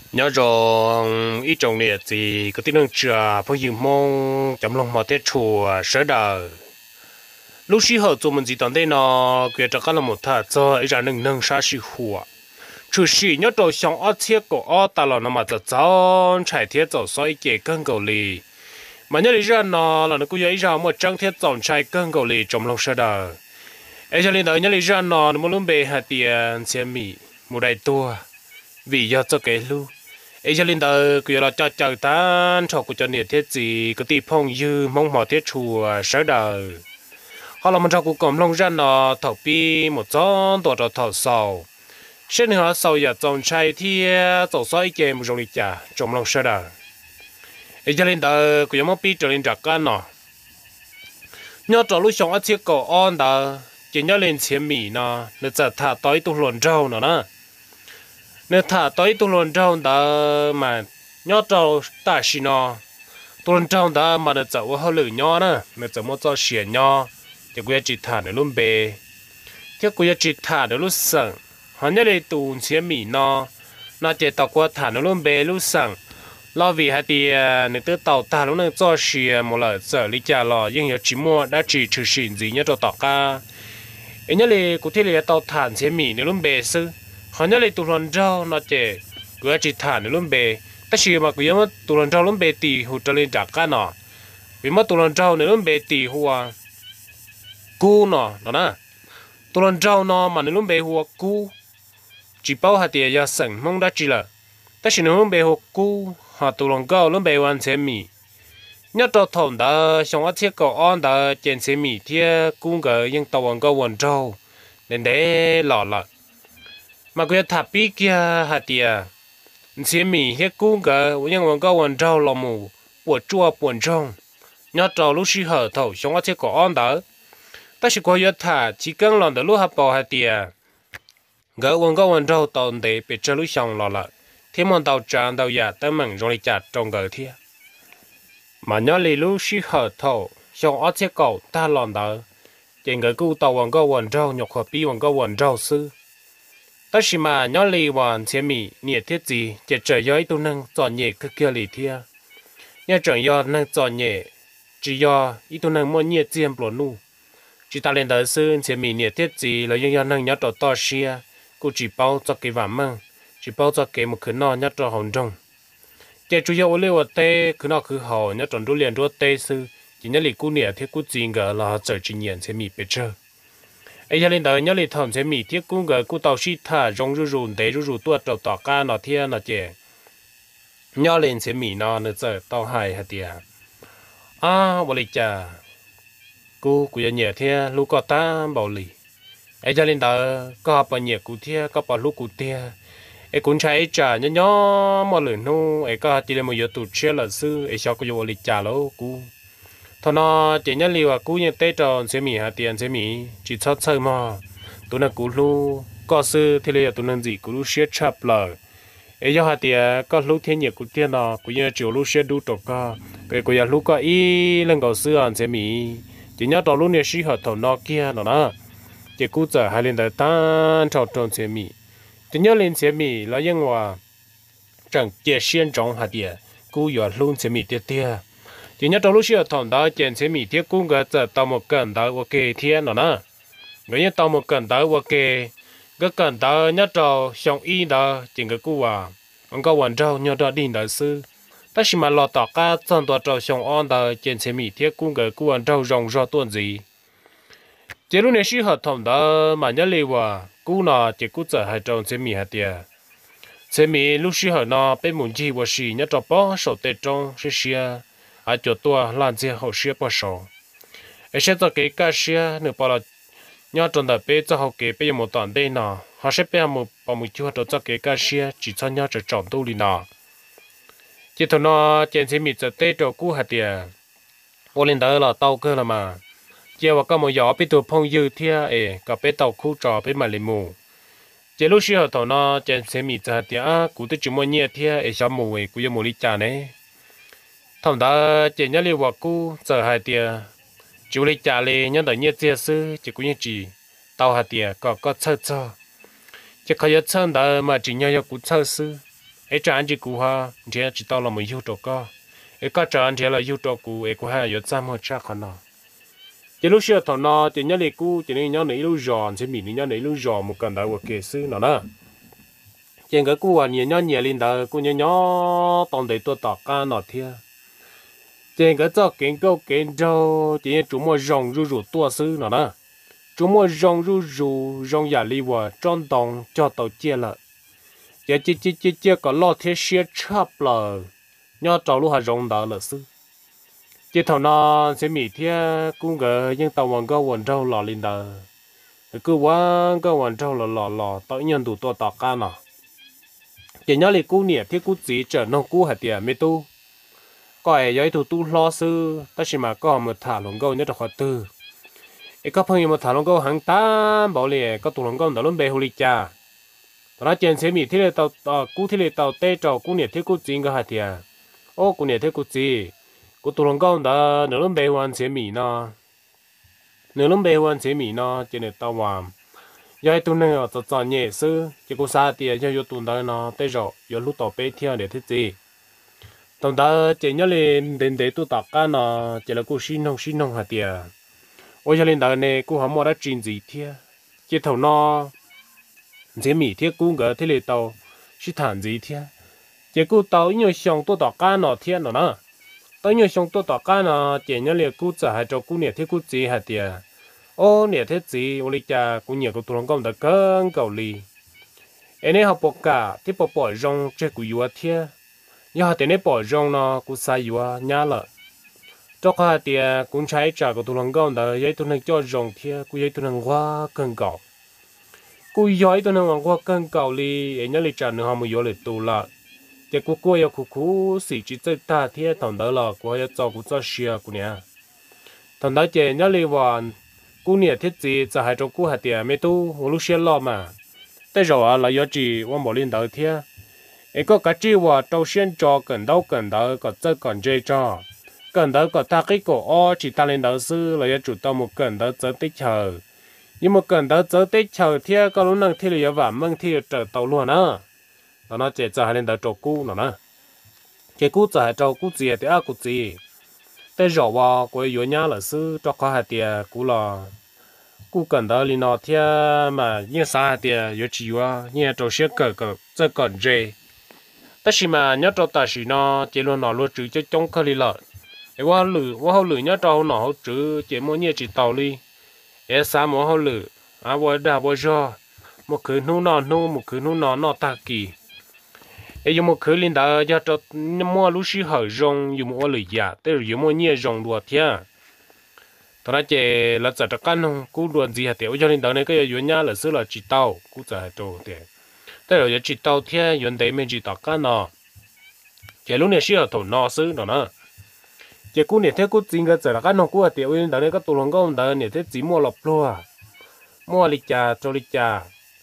nhớ rồi ít trồng này thì có tiếng năng trà phong dừng mong chấm lòng mà tết chùa sớ đời lúc xí hở tụi mình chỉ tận đây nó kia cho các là một thà cho ấy ra nâng nâng sa sĩ hùa chú sĩ nhớ rồi xong ở thiết của ở ta là nó mà tự chọn chạy thiết走soi kể cân cầu lì mà nhớ lý ra nó là nó cũng ấy ra một trang thiết chọn chạy cân cầu lì trong lòng sớ đời ấy cho nên đó nhớ lý ra nó muốn luôn bề hạt tiền xem mì một đại tua vì do cho cái lu ấy cho nên đó cứ là cho chờ tan cho của cho nhiệt thiết gì có tí phong dư mong mỏi thiết chùa sớ đời họ làm cho cuộc cầm long ra nó thầu pi một chón tổ trò thầu sầu xin họ sầu giờ trồng trái thì tổ soi kề một dòng lịch trả trong lòng sơ đời ấy cho nên đó cứ giống pi trở lên trạc can nó nhớ trò lúc sống ở chiếc cổ on đó chỉ nhớ lên chiếc mì nó nóจะthả tới tu luận rau nó nè nó thả tới tu luận rau đó mà nhớ trò ta xí nó tu luận rau đó mà nóจะว่าเขาเหลือnhỏ nè nóจะmua cho xỉa nhỏ thìกูจะthả được luôn bề thìกูจะthả được luôn sẵn họ nhớ lấy tụi xe mì nó chỉ tàu qua thả được luôn bề luôn sẵn lo vì hai thì nếu tới tàu ta lúc này cho xì một lần giờ lý trả lo nhưng chỉ mua đã chỉ trừ xỉn gì nhớ cho tàu ca ấy nhớ lấy cụ thể là tàu thả xe mì được luôn bề sư họ nhớ lấy tụi lần rau nó chỉ thả được luôn bề tất nhiên mà cứ nhớ tụi lần rau luôn bề thì hụt trở lên trả ca nó vì mà tụi lần rau nữa luôn bề thì hùa cú nó nè tụi lần rau nó mà nếu luôn bề hùa cú chỉ bao hạt tiền giờ sẵn mong đã chỉ là tất nhiên luôn bề hùa cú họ tụi lần gạo luôn bề hoàn chế mì nhớ cho thằng đó xong ở thiết cầu on đó trên chế mì thì cũng có những tàu lần gạo hoàn rau nên để lọ lọ mà cái tháp bí kia hạt tiền chế mì thì cũng có những lần gạo hoàn rau lò mù bột chua bột rong nhớ cho lúc xí hở thầu xong ở thiết cầu on đó ta chỉ có yếu thả chỉ cần làm được lúc học bảo hạt tiền gỡ quần có quần rau tồn để bị cho lúc xong lò lợ thêm một tàu tràn tàu giả tới mừng rồi chặt trong gỡ thia mà nhớ lì lúc xí hở thầu xong ở chiếc cầu ta làm đó trên gỡ cứu tàu quần có quần rau nhọc hợp bi quần có quần rau sư ta chỉ mà nhớ lì hoàn chế mì nhiệt thiết gì chỉ trời gió tu nâng chọn nhẹ cứ kia lì thia nhớ trời gió nâng chọn nhẹ chỉ do ít tu nâng mua nhiệt chiêm bổ nu chỉ ta lên đời sư chỉ mình nhiệt thiết gì là dân năng nhớ trò to xia cô chỉ bao cho cái vàng măng chỉ bao cho cái một khứ nọ nhớ trò hồng trông chỉ chủ yếu lưu ở tê khứ nọ khứ hậu nhớ trò đu liền đu tê sư chỉ nhớ lì cú nhiệt thiết cú gì ngờ là trở chỉ nhận chỉ mình bị chơi ấy cho lên đời nhớ lì thầm chỉ mình thiết cú ngờ cú tàu xí thả rong rù để rù tuột trâu tỏ ca nọ thiên nọ chè nhớ lên chỉ mình nọ nữa giờ tàu hài hạt tiền bồ lì chà cô giờ nhẹ thế lúc có ta bảo lì ấy cho nên đó có bao nhiêu cụ thế có bao lúc cụ thế ấy cũng chạy trả nhớ nhớ mà lửa nu ấy có chỉ là một giờ tụt xe là sư ấy sao có giờ lì trả lâu cô thằng nó chỉ nhớ liều cô như tết tròn sẽ mì hạt tiền sẽ mì chỉ sót sơ mà tụi nó cú lu có sư thì là tụi nó gì cú lu xe chập lờ ấy do hạt tiền có lúc thiên nhiệt cụ tiền nó cũng như chiều lu xe đu trộn co cái cũng như lúc có ý lần cầu sư ăn sẽ mì chỉ nhớ tao lúc này sĩ hợp thầu nó kia nó nè chỉ cú giờ hai lên đời tan trâu trộn xe mì chỉ nhớ lên xe mì là những hòa chẳng chia xuyên trong hạt địa cú giờ luôn xe mì tiệt tiệt chỉ nhớ tao lúc sĩ hợp thầu đó trên xe mì tiệt cú cái giờ tao một cân đó ok thiên nó nè người như tao một cân đó ok cái cân đó nhớ tao xong y đó chỉ cái cú ông có hoàn trâu nhớ tao đi đời sư ta chỉ mà lo tỏ cá chânตัวtrâu xong on đó trên xe mì thiết cũng cái cuốn trâu rong ra tuần gì chỉ lúc này sĩ hợp同đó mà nhớ liều cú nó chỉ cú giờ hai trâu xe mì hạt tiền xe mì lúc sĩ hợp nó bên muốn chi và sĩ nhớ trâu bó sầu tết trong sĩ xia ở chỗ tua làm gì hậu xia bó sầu ấy sẽ cho cái cá xia nửa bao là nhớ trong đó bên cho hậu cái bên một tuần đây nọ họ sẽ bên một bao một chút cho cái cá xia chỉ cho nhớ cho trồng tu li nọ chỉ thằng nó trên xe mì giờ tết rồi cú hạt tiền ô lên đó là tàu cơ là mà chỉ vào cái một giỏ bị tụt phong dư thia cái bé tàu khu trò bé mà lên mù chỉ lúc xưa thằng nó trên xe mì giờ hạt tiền cú tới chừng mua nhẹ thia sao mù cú giờ mù đi trả này thằng đó chỉ nhớ liều vào cú giờ hạt tiền chú đi trả lên nhớ đợi nhẹ thia sư chỉ cú nhẹ chỉ tàu hạt tiền có chơi chỉ có nhớ chơi đó mà chỉ nhớ cú chơi sư ấy trả anh chỉ cú ha chỉ chỉ tao là một yêu trò co ấy có trả anh chỉ là yêu trò cú ấy cú ha yêu trăm hơn chắc hơn nó chỉ lúc xưa thằng nó chỉ nhớ lại cú chỉ nên nhớ lấy lúc giòn chỉ mình nhớ lấy lúc giòn một cần đầu kỹ sư nó đó chỉ cái cú à nhớ lên đó cú nhớ tòng để tôi tọt ca nó thiệt chỉ cái cho kiến câu kiến trâu chỉ chúng mua rong ru tua sư nó đó chúng mua rong ru rong giả li và tròn đồng cho tàu chia lại chỉ có lo thế xe chắp là nhớ trâu lúc hà rong đó là sư chỉ thằng nó sẽ mì thế cũng cái nhưng tàu hoàng câu hoàng trâu lò lên đó cứ quán câu hoàng trâu lò tự nhiên đủ tua tọt ca nó chỉ nhớ lại cú nè thế cú chỉ trở nó cú hạt tiền mấy tu coi giấy thủ tu lo sư ta chỉ mà có một thả lồng câu nhớ được họ tư ấy có朋友một thả lồng câu hàng tám bảo lệ có tụ lồng câu đó luôn bề hồ lịch cha đó trên xe mi thế là tàu cú thế là tàu tê trâu cú nhiệt thế cú chính cái hạt tiền ô cú nhiệt thế cú chỉ cú tụ lồng câu đó nó luôn bề hoàn xe mi nó luôn bề hoàn xe mi trên này tàu vàng giấy tu này ở tàu nhẹ sư chỉ cú xa tiền cho tụ đó nó tê trâu yo lúc tàu bê theo để thế gì tổng đó chỉ nhớ lên đến để tôi tạc cá nó chỉ là cô xin không hạt tiền ôi cho lên đó này cô không mua đã chuyện gì thế chỉ thầu nó chỉ mì thế cô ngờ thế là tàu chỉ thản gì thế chỉ cô tàu nhiều xong tôi tạc cá nó thế nó nè tao nhiều xong tôi tạc cá nó chỉ nhớ là cô trả hai cho cô nhẹ thế cô gì hạt tiền ô nhẹ thế gì ô lý cha cô nhẹ cô tôi không có được cơn cầu lì anh ấy học bậc cả thế bỏ rong chơi cô yêu thế giờ thì nên bỏ rong nó cũng sai quá nhá lợ cho cả thì cũng trái trả của tụi nó con đó vậy tụi nó cho rong thì cũng vậy tụi nó quá cân cầu cũng vậy tụi nó quá cân cầu đi nhớ lịch trả nữa họ mới vô lịch tụ là thì cũng yêu cũng sĩ chỉ chơi ta thì thằng đó là cũng yêu cho xia cũng nè thằng đó chỉ nhớ lịch hoàn cũng nè thiết gìจะให้cho cũng hạt tiền mấy tu lúc xia lo mà tới rồi là do chỉ quan bảo lên đầu thì ấy có cái chiว่าđầu tiên cho cần đâu có chơi còn chơi cho cần đâu có ta cái cổ o chỉ ta lên đầu sư là chủ động một cần đâu chơi tích chờ nhưng mà cần đâu chơi tích chờ thì có lúc nào thì là vả măng thì trở tàu luôn á nó chỉ cho hai lên đầu trâu cú nó cái cú cho hai trâu cú gì thì cú gì tới rồi vào của yếu nhá là sư cho có hai tiền cú là cú cần đâu lên nó thì mà như sao hai tiền yếu chỉว่าnhư trâu xe cờ chơi còn chơi tất nhiên mà nhớ cho ta chỉ nó chỉ luôn nó luôn chữ cho trong khơi lợ để qua hậu lử nhớ cho nó hậu chữ chỉ mỗi nhớ chỉ tàu đi để sáng mỗi hậu lử vừa đà vừa cho một khứ một khứ nó ta kỳ để dùng một khứ lên đó cho mua lúc xí hở rong dùng một lử giả để dùng mỗi nhớ rong đùa thia thằng nó chỉ là giờ các căn cú đùa gì hả tiểu cho lên đó này cái yếu nhá là xứ là chỉ tàu cú giờ trâu tiền tới rồi chỉ tàu thế原đấy mình chỉ tàu cá nó chỉ lúc này xíu thầu nó xứ nó nè chỉ cú này thế cú chính cái giờ là cá nó cú ở tiểu nguyên đó này cái tụ lòng công đó này thế chỉ mua lọc luôn mua lịch trà cho lịch trà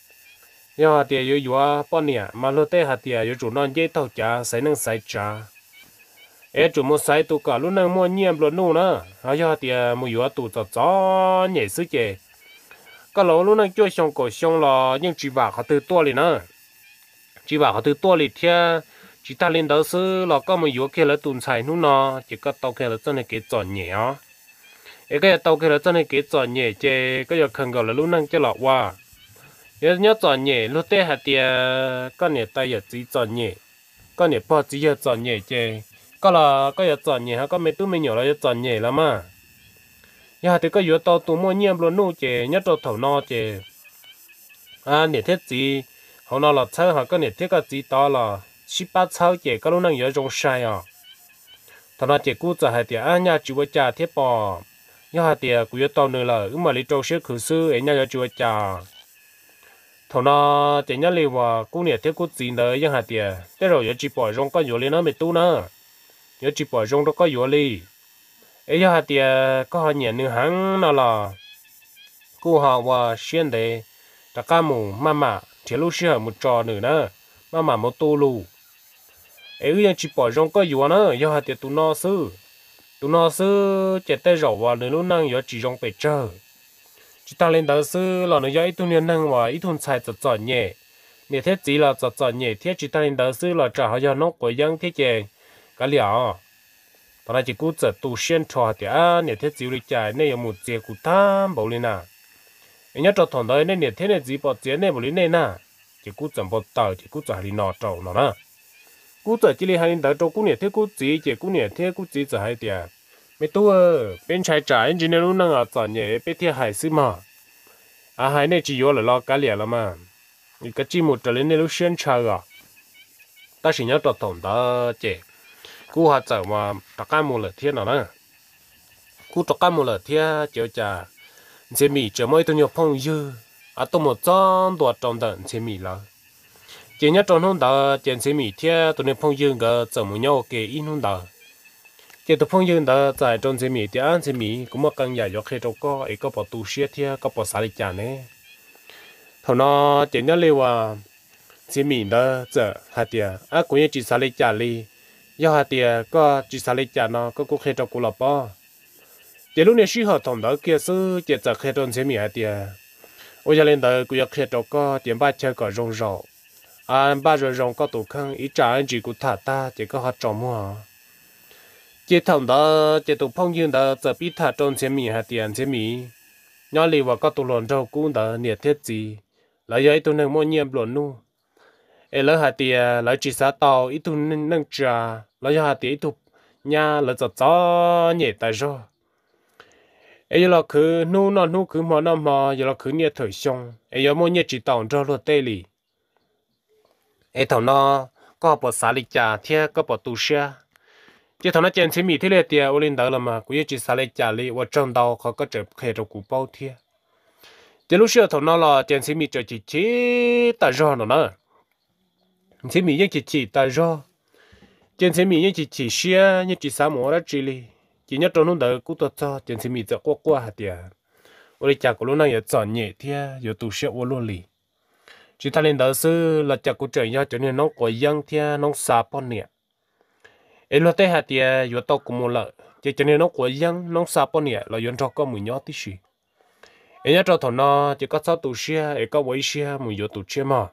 do tiền yếu yếu bao nhiêu mà lúc thế hạt tiền yếu chủ non dễ tàu trà sai năng sai trà ấy chủ mua sai tụ cả lúc năng mua nhiều luôn nụ nè do tiền mua yếu tụ cho nhảy sức chè cái lỗ lúc năng cho xong cổ xong là nhưng chỉ bảo họ từ to lên nè chỉ bảo họ từ to lên theo chỉ ta lên đó sư là có một yếu kia là tuần xàiนู่nọ chỉ có tàu kia là chân này cái chọn nhẹ á cái tàu kia là chân này cái chọn nhẹ chứ cái giờ khẩn gọi là lúc năng cho lọ qua nhớ chọn nhẹ lúc tết hạt tiền con nhẹ tay giờ chỉ chọn nhẹ con nhẹ bao chỉ giờ chọn nhẹ chứ có là cái giờ chọn nhẹ ha có mấy túi mấy nhỏ là giờ chọn nhẹ lắm mà giờ thì có yếu tàu tụ mua nhiều luôn nụ chứ nhớ tàu thầu nọ chứ nhẹ thế gì họ nói là chơi họ có nhẹ thế cái gì đó là 18 sáu chị có lúc năng nhớ trong sai à thằng nó chị cú giờ hai tiệt nhà chú vợ cha thế bò nhà hai tiệt cú yếu tao nữa là mà lấy trâu xếp khử sư ấy nhà chú vợ cha thằng nó chị nhớ liềnว่าcú nhẹ thế cú gì nữa nhà hai tiệt thế rồi nhớ chỉ bỏ rong có yếu lên nó mới tu nữa nhớ chỉ bỏ rong đó có yếu li ấy nhà hai tiệt có họ nhẹ nữa hắn nó là cú họว่าxuyên đấy tất cả mù mama thì lúc xưa một trò nữa mà một tu lu ấy chỉ bỏ rong có yếu nữa do hạt tiền tụ nó sư chỉ tay rau vào nữa lúc năng yếu chỉ rong bị chờ chỉ ta lên đó sư là nó yếu ít tu niên năng và ít thôn xài chọn nhẹ nè thế chỉ là cho nhẹ thế chỉ ta nên đỡ xứ là trả họ cho nó của dân thế chè cái liệu tao nói chỉ cú giờ tu xuyên trò thì nè thế chỉ đi chạy nên một chiếc cú tham bảo lên à anh nhớ cho thằng đó nên nè thế này chỉ bảo tiền này bảo lên này nè chỉ cú chậm bảo tàu chỉ cú trả đi nọ trâu nó nè cú giờ chỉ đi hai đỡ trâu cú nè thế cú chỉ cú nè thế cú chỉ giờ hai tiền mấy tu bên trái trái anh chỉ nên lúc nào chọn nhẹ bên thiệt hại xí mà hai này chỉ vô là lo cá liền là mà cái chỉ một trở lên này lúc xuyên chờ à ta chỉ nhớ cho thằng đó chị cú hạt giờ mà tất cả một lần thiên nào nè cú tất cả một lần thiên chiều chả chế mì chờ mấy tôi nhớ phong dư tôi một trăm đợt trong đợt chế mì là chỉ nhớ trong hôm đó chế mì thiên tôi nhớ phong dư cái giờ một nhau cái in hôm đó chỉ tôi phong dư đó tại trong chế mì thì ăn chế mì cũng mà càng dài cho khi trong có bảo tu sửa thiên có bảo xả đi chả nè thằng nó chỉ nhớ lưu chế mì đó giờ hạt tiền cũng như chỉ xả đi chả đi do hạt tiền có chỉ xả lấy chả nó có cũng khi trong cụ lợp bao, chỉ lúc này suy hợp同đó kia sư chỉ giờ khi trong chế mì hạt tiền, ôi giờ lên đó cũng khi trong có tiền ba chơi có rong rau, ba rồi rong có tủ khăn ít trả anh chỉ cũng thả ta chỉ có hạt trồng mua, chỉ同đó chỉ tủ phong dương đó giờ biết thả trong chế mì hạt tiền chế mì, nhỏ lì và có tủ lon rau cũng đó nhiệt thiết gì, lại giờ tủ nâng mua nhiệm lon nu. Lỡ hạt tiền lỡ chỉ sát tàu ít tu nâng trà lỡ cho hạt tiền ít tu nhà lỡ gió nhẹ tại rồi giờ là cứ nu cứ mò nó mò giờ là cứ nhẹ thời xong giờ mua nhẹ chỉ tàu cho luôn tê lì thằng nó có bỏ xả lịch trà thế có bỏ tu xe chứ thằng nó chèn xe mì thế này tiền ô lên đó là mà cũng chỉ xả lịch trà li và trong đầuเขาก็จะเคยtrong củ bao thế chứ lúc xưa thằng nó là chèn xe mì chỉ tại rồi nó chế mì như chỉ tại do trên chế mì như chỉ xia như chỉ sao mỏ ra chỉ li chỉ nhớ trong lúc đó cũng tốt cho trên chế mìจะqua hạt tiền ở đây chả có lúc nào giờ chọn nhẹ thì giờ tủ sữa ô luôn li chỉ ta lên đó sư là chả có trời cho nên nó có giăng thì nó xa pon nè ấy lúc tới hạt tiền giờ tao cũng mua lợ cho nên nó có giăng nó xa pon nè là giờ cho có mùi nhót tí xí ấy nhớ cho thằng nó chỉ có sáu tủ sữa ấy có quấy sữa mùi giờ tủ sữa mà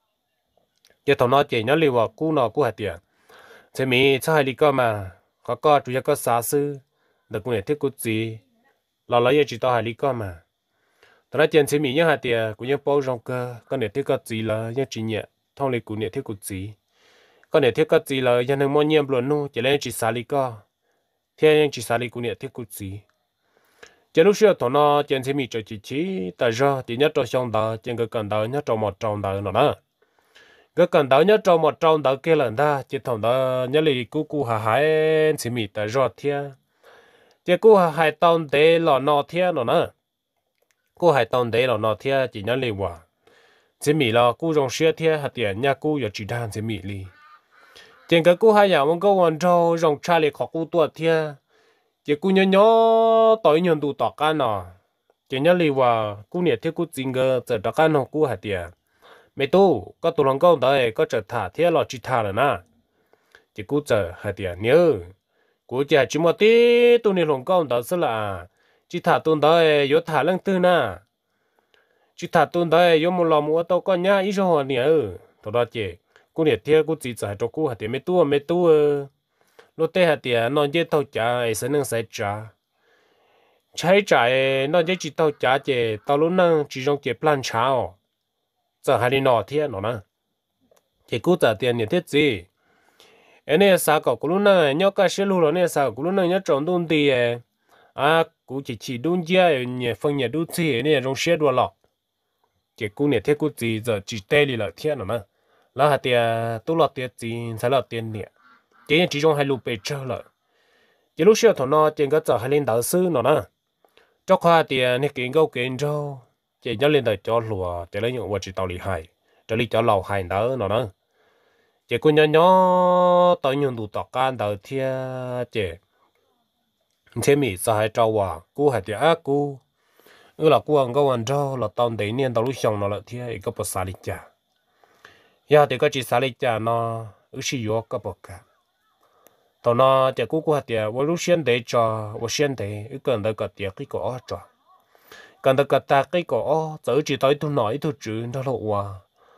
giờ thằng nó chỉ nhớ liều vào cú nọ cú hạt tiền, thế mi cho hai lý cơ mà có chủ yếu có xã sư được người thiết cú gì, là lấy chỉ tao hai lý cơ mà, thằng nó tiền thế mi nhớ hạt tiền cũng như bao rong cơ, con này thiết có gì là nhớ chỉ nhẹ, thông lý cú nhẹ thiết cú gì, con này thiết có gì là nhớ nên mua nhiệm luôn nu, chỉ lấy chỉ xã lý cơ, thế chỉ xã lý cú nhẹ thiết cú gì, giờ lúc xưa thằng nó tiền thế mi cho chỉ, tại do thì nhớ cho xong đó, tiền cái cần đó nhớ cho một trong đó nữa cái cần đó nhớ cho một trong đó kia lần ta chỉ thằng đó nhớ lì cú hà hải chỉ mì tại rót thia chỉ cú hà hải tông để lò nọ thia nó nữa cú hải tông để lò nọ thia chỉ nhớ lì hòa chỉ mì là cú rong xia thia hạt tiền nhà cú giờ chỉ đang chỉ mì lì tiền cái cú hải nhà mong có quan trâu rong cha lì khó cú tua thia chỉ cú nhớ tối nhận tụ tọt can nọ chỉ nhớ lì hòa cú nhiệt thia cú chính cái giờ tọt can nó cú hạt tiền mấy tu có tụ lòng công đấy có trở thả thế là chỉ thả rồi na chỉ cú chờ hai tiền nhớ cú chỉ một tí tụ này lòng công đó sẽ là chỉ thả tụ đấy yếu thả lăng tư na chỉ thả tụ đấy yếu một lòng một tàu con nhá ít rồi nhớ tụ đó chỉ cú này thế cú chỉ chờ cho cú hai tiền mấy tu lúc tết hai tiền nó dễ tàu trả ấy sẽ nâng sẽ trả trái trả nó dễ chỉ tàu trả chỉ tàu lúc nâng chỉ trong chỉ plan cháo giờ hai đi nọ thiên nó nè thì cú trả tiền nhiều thiết gì anh ấy sao cậu cũng nói nhớ cái xe lú rồi này sao cũng nói nhớ trồng đông đi cú chỉ đông chia nhiều phần nhiều đông chi này trong xe đua lọ chỉ cú nhiều thiết cú gì giờ chỉ tê đi là thiên nó nè là hạt tiền tôi lọt tiền gì sẽ lọt tiền nè chỉ trong hai lú bể chơi rồi chỉ lúc xưa thằng nó trên cái giờ hai lên đạo sư nó nè cho khoa tiền này kiện câu kiện trâu chỉ nhớ lên đời cho lùa chỉ lấy những vật chỉ tàu lì hải chỉ lấy cho lầu hải đó nó nữa chỉ cũng nhớ tới những đủ tọt can đời thia chỉ chế mỹ sao hay trâu cú hay thì cú là cú ăn câu ăn trâu là tao để niên tao lúc xong nó là thia cái bớt xả lịch trả giờ thì cái chỉ xả lịch trả nó sử dụng cái bớt cả tao nó chỉ cú hay thì tôi lúc xuyên để cho tôi xuyên để cái cần được cái tiệc cái cổ cho cần được cái ta cái cổ giờ chỉ tới tôi nói tôi chữ đó là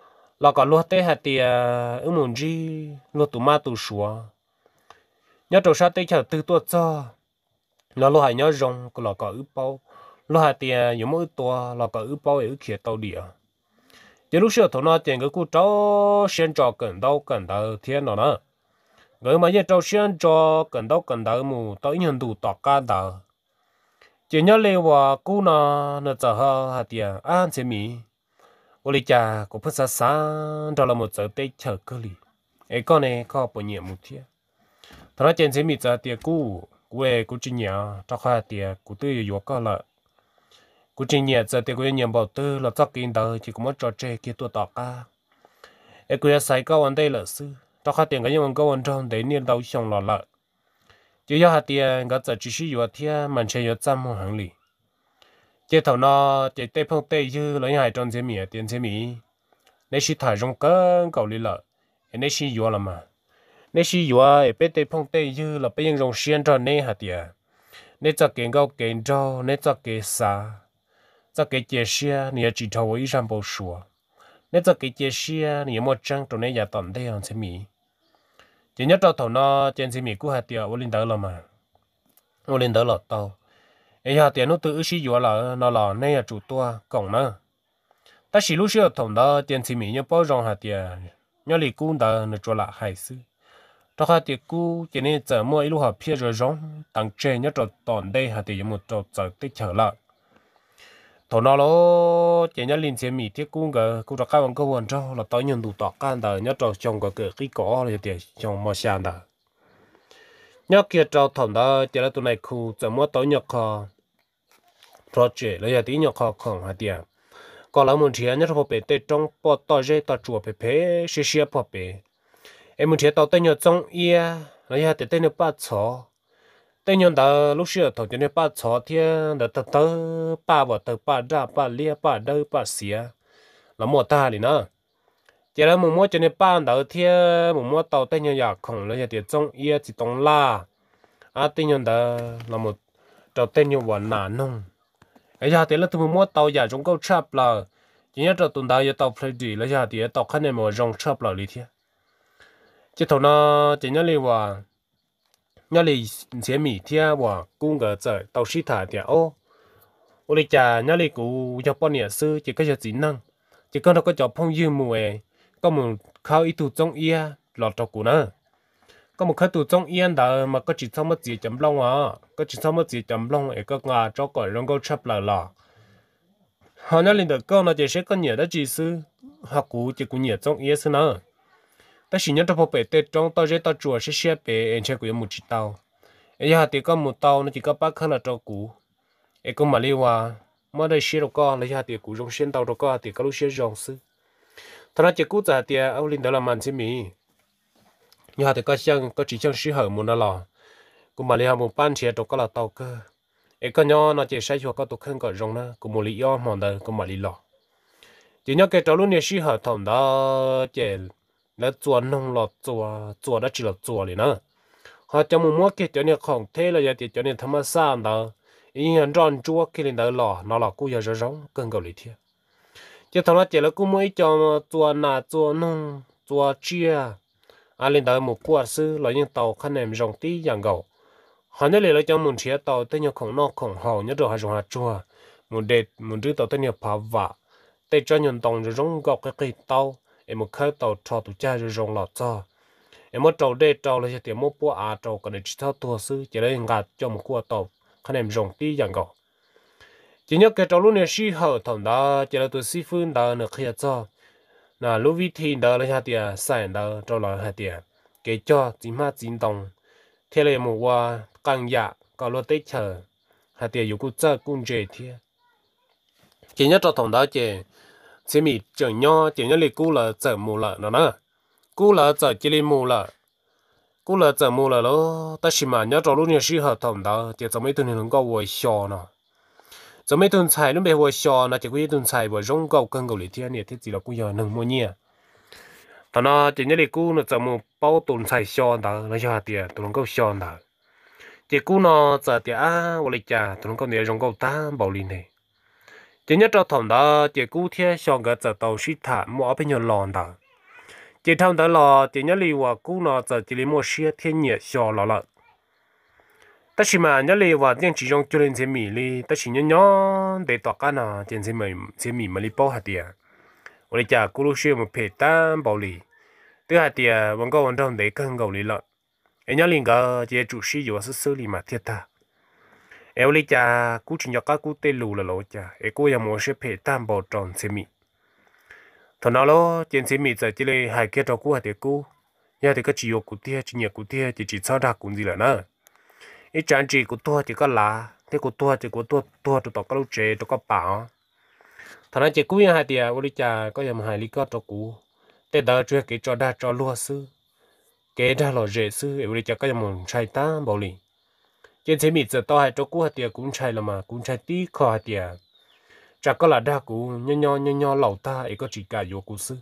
là có lúa tê hạt tiề muốn gì lúa tụ ma tụ sủa nhớ trâu sa tê chờ từ tua cho nó lúa hay nhớ rong có là có ứ bao lúa hạt tiề nhiều mỗi tua là có ứ bao ứ kia tàu địa chỉ lúc xưa thằng nó tiền cái cú cháu xuyên trò cần đâu thiên nó nữa người mà giờ cháu xuyên trò cần đâu mù tới nhận đủ tọt cả đâu chỉ nhớ lấyว่ากูnó giờ hả tiề ăn chế mì我哋家個不殺生，到了冇走得巧克力，誒個呢個半夜冇天，他那健身咪在啲古今年，做下啲古都有個了，古今年在啲古年報道了，做見到就咁樣做這幾多大家，誒古要細個問題了事，做下啲個因為個問題對年到上了，就要下啲個在只是有天，完全有怎麼行哩。chế thầu nó chế tê phong tê như lấy hai trong chế mì tiền chế mì nếu chỉ thải trong cơn cầu lý lợi nếu chỉ vừa là mà nếu chỉ vừa bé tê phong tê như là bé trong xuyên cho nên hạt tiền nếu cho kiện gạo kiện cho nếu cho kiện sa cho kiện chế xia nếu chỉ thầu ý sang bầu sủa nếu cho kiện chế xia nếu một trang trong nên nhà tận đây ăn chế mì chỉ nhớ cho thầu nó trên chế mì của hạt tiền ô linh đỡ là mà ô linh đỡ là tao ấy hạt tiền nó tự sử dụng là nó này là chủ tua cổng nữa ta chỉ lúc xưa thằng đó tiền chỉ mình nhớ bao rong hạt tiền nhớ lì cún đó nó cho là hay sư cho hạt tiền cú cho nên giờ mua lúc họ phía rồi rong tăng trên nhớ cho toàn đây hạt tiền một cho giờ tích trở lại thằng nó chỉ nhớ linh tiền mình thiết cún cái cú cho các bạn câu vấn cho là tới nhận đủ tọt can đó nhớ cho trong cái cỏ là tiền trong mò sàn đó nhớ kia cho thằng đó chỉ là tụi này khu giờ mua tới nhật kho project là giờ tí nhật kho không hạt tiền còn là muốn chia nhớ cho bé tết trong bỏ tỏi dây tỏi chua bé bé xí bỏ bé em muốn chia tỏi tây nhật trong ia là giờ tết tây nhật ba chó tây nhật đó lúc xưa thằng tây nhật ba chó thì đã tớ ba vợ tớ ba ra ba lia ba đơ ba xía là mua ta đi nữa chỉ là mua cho nên ba đó thì mua tàu tây nhật giặc không là giờ tết trong ia chỉ tông la tây nhật đó là một tàu tây nhật vẫn nản nông ấy giờ thì là tụi mua tàu giả trong câu chắp là chỉ nhớ cho tụi ta giờ tàu plei đi là giờ thì tàu khăn này mà rong chắp là lý thế chỉ thầu nó chỉ nhớ nhớ li chế mì thế và cũng cái giờ tàu xí thả thì ô lý cha nhớ li cũ cho bao nhiêu sư chỉ có giờ chỉ năng chỉ có nó có cho phong dư mùa có một khâu ít tụ trong ia lọt cho cũ nữa có một khâu tụ trong yên đó mà có chỉ xong mất gì chấm long có chỉ xong mất gì chấm long ấy có ngà cho cõi rong câu chắp là họ nhớ lên được câu nó chỉ sẽ có nhiều đó chỉ sư họ cũ chỉ cũng nhiều trong yên sư nữa ta chỉ nhớ cho bộ bể tết trong tao tao chùa sẽ xếp bể em chơi của một chỉ tàu ấy giờ thì có một tàu nó chỉ có bác khăn là cho cũ ấy có mà liêu mà đây xếp được con là giờ thì cũ trong xuyên tàu được con thì có lúc xếp rong sư thằng nó chỉ cũ giờ thì ông linh đó là màn xí mì nhưng thì có chỉ trong sử hở muốn nó lò cũng mà liêu một ban chia được có là tàu cơ ấy có nhau nó chỉ sai cho có tụ khăn gọi rong nữa cũng một lý do mà đời cũng mà lý lò chỉ nhớ cái trâu luôn này sử hở thằng đó chỉ là chùa nông lọt chùa đó chỉ là chùa liền nữa họ cho một cái cho nên không thế là giờ cho nên tham gia đó ý anh rong chúa cái lên đó lò nó là cú giờ rong cần gọi lý thiệt chứ thằng nó chỉ là cú mới cho chùa nông chùa chia lên đó một quả sư là những tàu khăn em rong tí dạng gầu họ nói là cho một chiếc tàu tới nhau không nó không hậu nhớ rồi họ dùng hạt chua một đứa tàu tới nhau phá vạ tới cho nhân tông rồi rong gọc cái tàu em một khơi tàu cho tụi cha rồi rong lọt cho em một tàu đây tàu là chỉ tiền một bộ tàu còn để chỉ thao tua sư chỉ lấy gạt cho một quả tàu khăn em rong tí dạng gầu chỉ nhớ cái tàu lúc này xí hở thằng đó chỉ là tụi xí phương đó được kia cho là lúc vi thi đó là hạt tiền sai đó cho là hạt tiền cái cho chỉ mà chính đồng thế là một qua càng dạ có lo tết chờ hạt tiềnอยู่กูเจอกุ้งเจทีchỉ nhớ cho thằng đó chỉ mi chẳng nhau chỉ nhớ là cú là chờ mù là nó nè cú là chờ chỉ là mù là cú là chờ mù là đó ta chỉ mà nhớ cho lúc này sĩ hợp thằng đó chỉ cho mấy tuần nó có vừa xò nè cho mấy tuần xài nó bị vừa xò nè chỉ có tuần xài vừa rong gạo cân gạo lì thiên này thì chỉ là cú giờ nâng mua nhia thằng nó chỉ nhớ là cú nó chờ mù bao tuần xài xò đó nó cho hạt tiền tuần nó có xò đó chỉ cú nó giờ thì tôi lấy cha tụi nó có nhiều trong câu ta bảo linh này chỉ nhớ cho thằng đó chỉ cú thế xong cái giờ tàu xí thả mua bên nhau lòn đó chỉ thằng đó là chỉ nhớ li và cú nó giờ chỉ li mua xe thiên nhiệt xò là tất nhiên mà nhớ li và những chỉ dùng cho lên xe mì li tất nhiên nhớ để tọt cái nào trên xe mì mà li bao hạt tiền我哋家咕噜需要么配单包里，对下啲往个往上得更高里了。人家另个这主事有是手里嘛贴他，哎我哋家咕全家家咕得路了咯家，哎咕也么是配单包装前面，头脑咯，前面在这里还给照顾下啲咕，呀啲个只有咕贴，只有咕贴，只操大工资了呢。一张纸咕多只个拉，啲咕多只咕多就到个路车到个包。thằng này chỉ cúi hai tia, ôi cha có giờ mà hai lý có cho cú, tết đó chưa cái cho đa cho lúa sư, cái đa là dễ sư, ôi cha có giờ mà chạy ta bảo lì, trên thế mình giờ to hai cho cú hai tia cũng chạy là mà cũng chạy tí khó hai tia, cha có là đa cú nho lẩu ta, ấy có chỉ cả vô cú sư,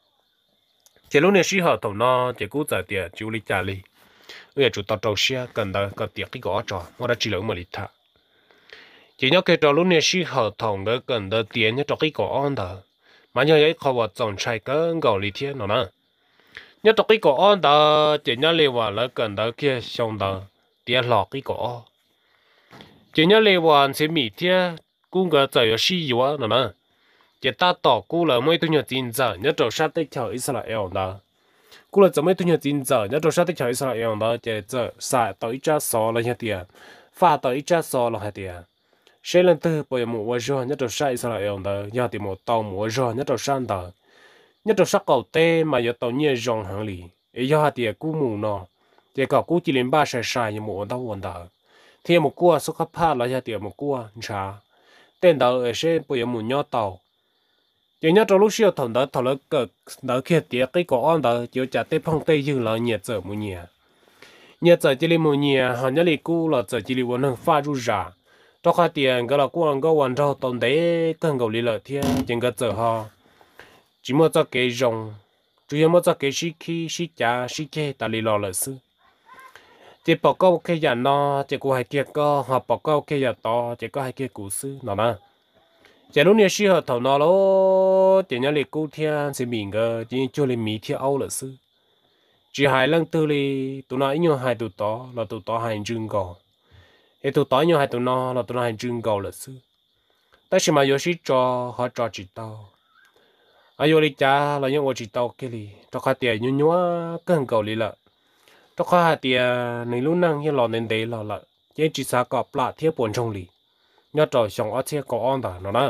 chỉ lúc này sĩ họ thầu nó chỉ cú giờ tia chú lý cha lì, ôi chủ tao trâu xe cần đó có tiệc cái gõ trò, mà đã chỉ lỡ mà lì thà. Chỉ nhớ cái trò lúc này sĩ hợp同的cần的tiền nhớ cho cái cổ on đó mà nhớ cái khó vật dòng chạy cái gạo lý thiên nó nè nhớ cho cái cổ on đó chỉ nhớ liệu vào là cần đó kia xong đó tiền lọt cái cổ chỉ nhớ liệu vào sẽ mỹ thiên cũng có giờ sĩ yếu nó nè chỉ ta tỏ cú là mấy tôi nhớ tin giờ nhớ cho sát tới chờ Israel đó cú là mấy tôi nhớ tin giờ nhớ cho sát tới chờ Israel đó chỉ giờ xài tới cha sò là như tiền pha tới cha sò là hai tiền sẽ lần thứ bây một vài giờ nhất là sai sao lại ông đó giờ thì một tàu một giờ nhất là sang đó nhất là sắc cầu tê mà giờ tàu nhiều dòng hàng lì ấy giờ thì cú mù nó thì cả cú chỉ lên ba sai như một tàu vấn đó thì một cua số cấp hai là giờ thì một cua trả tên đó ở sẽ bây một nhỏ tàu giờ nhất là lúc xưa thằng đó thằng đó cái đó kia thì cái cổ ăn đó giờ trả tê phong tê dư là nhiệt giờ một nhiệt giờ chỉ lên một nhiệt họ nhớ là cú là giờ chỉ lên một năng pha rú ra cho khai tiền cái là quan cái quan trâu tồn đấy cần cầu lý lợi thiên trên cái giờ họ chỉ muốn cho cái rồng chủ yếu muốn cho cái sĩ khí sĩ cha sĩ kê ta lý lò lợi sư chỉ bảo câu cái nhà nó chỉ có hai kia có họ bảo câu cái nhà to chỉ có hai kia cụ sư nó nè chỉ lúc này sĩ họ thầu nó lo chỉ nhớ lịch cụ thiên sẽ mình cái chỉ cho lịch mỹ thiên âu lợi sư chỉ hai lần từ li tụi nó nhiều hai tụi to là tụi to hai chương cầu ấy tụi tỏi nhau hay tụi nó là tụi nó hành trình cầu là sư, tại sao mà yêu sĩ cho họ cho chỉ tao, ai yêu đi cha là những người chỉ tao cái gì, cho khai tiền nhún nhúa cần cầu lý lợi, cho khai tiền này lúc năng như lò nên đấy là chỉ xa cọp lạ thiết buồn trong lì, nhớ trò xong ở thiết có on đó nó nè,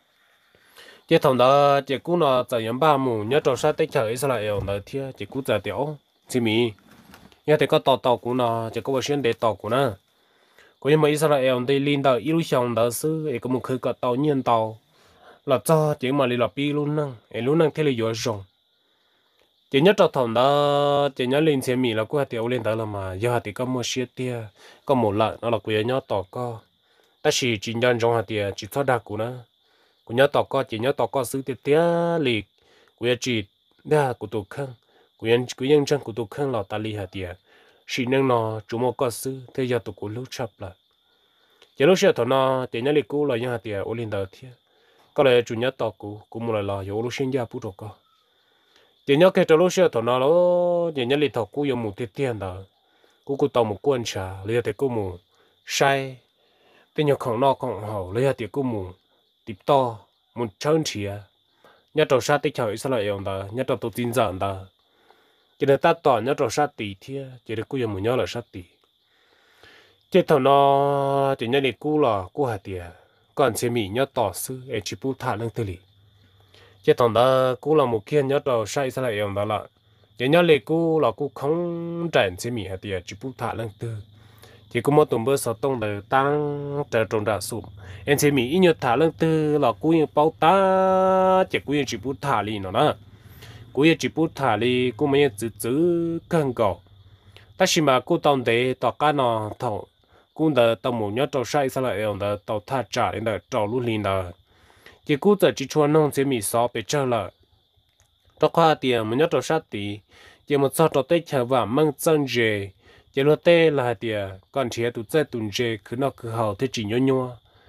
chỉ thằng đó chỉ cú nó tại những ba mù nhớ trò sát tích trời Israel đó thiết chỉ cú tại tiểu, chỉ mi, nhớ thì có tàu của nó chỉ có một xuyên để tàu của nó có những mấy Israel đây liên đạo yêu xong đó sư ấy có một khởi tàu nhiên tàu là cho chỉ mà là pi luôn năng ấy luôn năng thế là vừa rộng chỉ nhớ cho thằng đó chỉ nhớ lên xe mì là có tiểu lên đó là mà giờ thì có một xe tia có một lợn nó là quý nhớ tàu co ta chỉ nhận trong hạt tia chỉ thoát đa của nó của nhớ tàu co chỉ nhớ tàu co sư tia tia liệt quý chỉ đa của tụ khang quý nhân chân của tụ khang là ta li hạt tia chỉ nên nó chủ một cơ sư thế giờ tụi cô lúc chấp là giờ lúc xưa tụi nó tiền nhớ lịch cũ là những hạt tiền ô linh đầu thiên có lẽ chủ nhớ tao cũ một là giờ lúc sinh ra bút rồi co tiền nhớ cái chỗ lúc xưa tụi nó lo tiền nhớ lịch thọ cũ dùng một tiền đó cũ tao một quân trà lấy tiền cũ một sai tiền nhớ không nó không hậu lấy tiền cũ một tiếp to một chân chia nhớ trâu sát tích trời sao lại dùng đó nhớ trâu tụi tin giận đó chỉ để ta tỏ nhớ trò sát tỷ thia chỉ để cú giờ muốn nhớ là sát tỷ chỉ thằng nó chỉ nhớ để cú là cú hạt tiền còn xem mình nhớ tỏ sư em chỉ bút thả lên từ lì chỉ thằng đó cú là một kia nhớ trò sai sao lại đó là chỉ nhớ để cú là cú không tránh xem mình hạt tiền chỉ bút thả lên từ chỉ có một tuần bữa sau tông đời tăng trở trồng đã sụp em xem mình nhớ thả lên từ là cú như bao ta chỉ cú như chỉ bút thả lì nó nè cú ye chỉ bút thả đi cú mấy chữ cần cầu ta chỉ mà cú tông để tao cá nó thầu cú đờ tao muốn nhớ tao sai sao lại ông đờ tao thả trả đến đờ trâu luôn liền đờ chỉ cú giờ chỉ cho nông sẽ mì xó bị chơi là tao qua tiền muốn nhớ tao sát tí chỉ một số tao tết chờ và mang chân dê chỉ lo tê là tiền còn chỉ tụi chơi tụi dê cứ nó cứ hậu thế chỉ nhớ nhua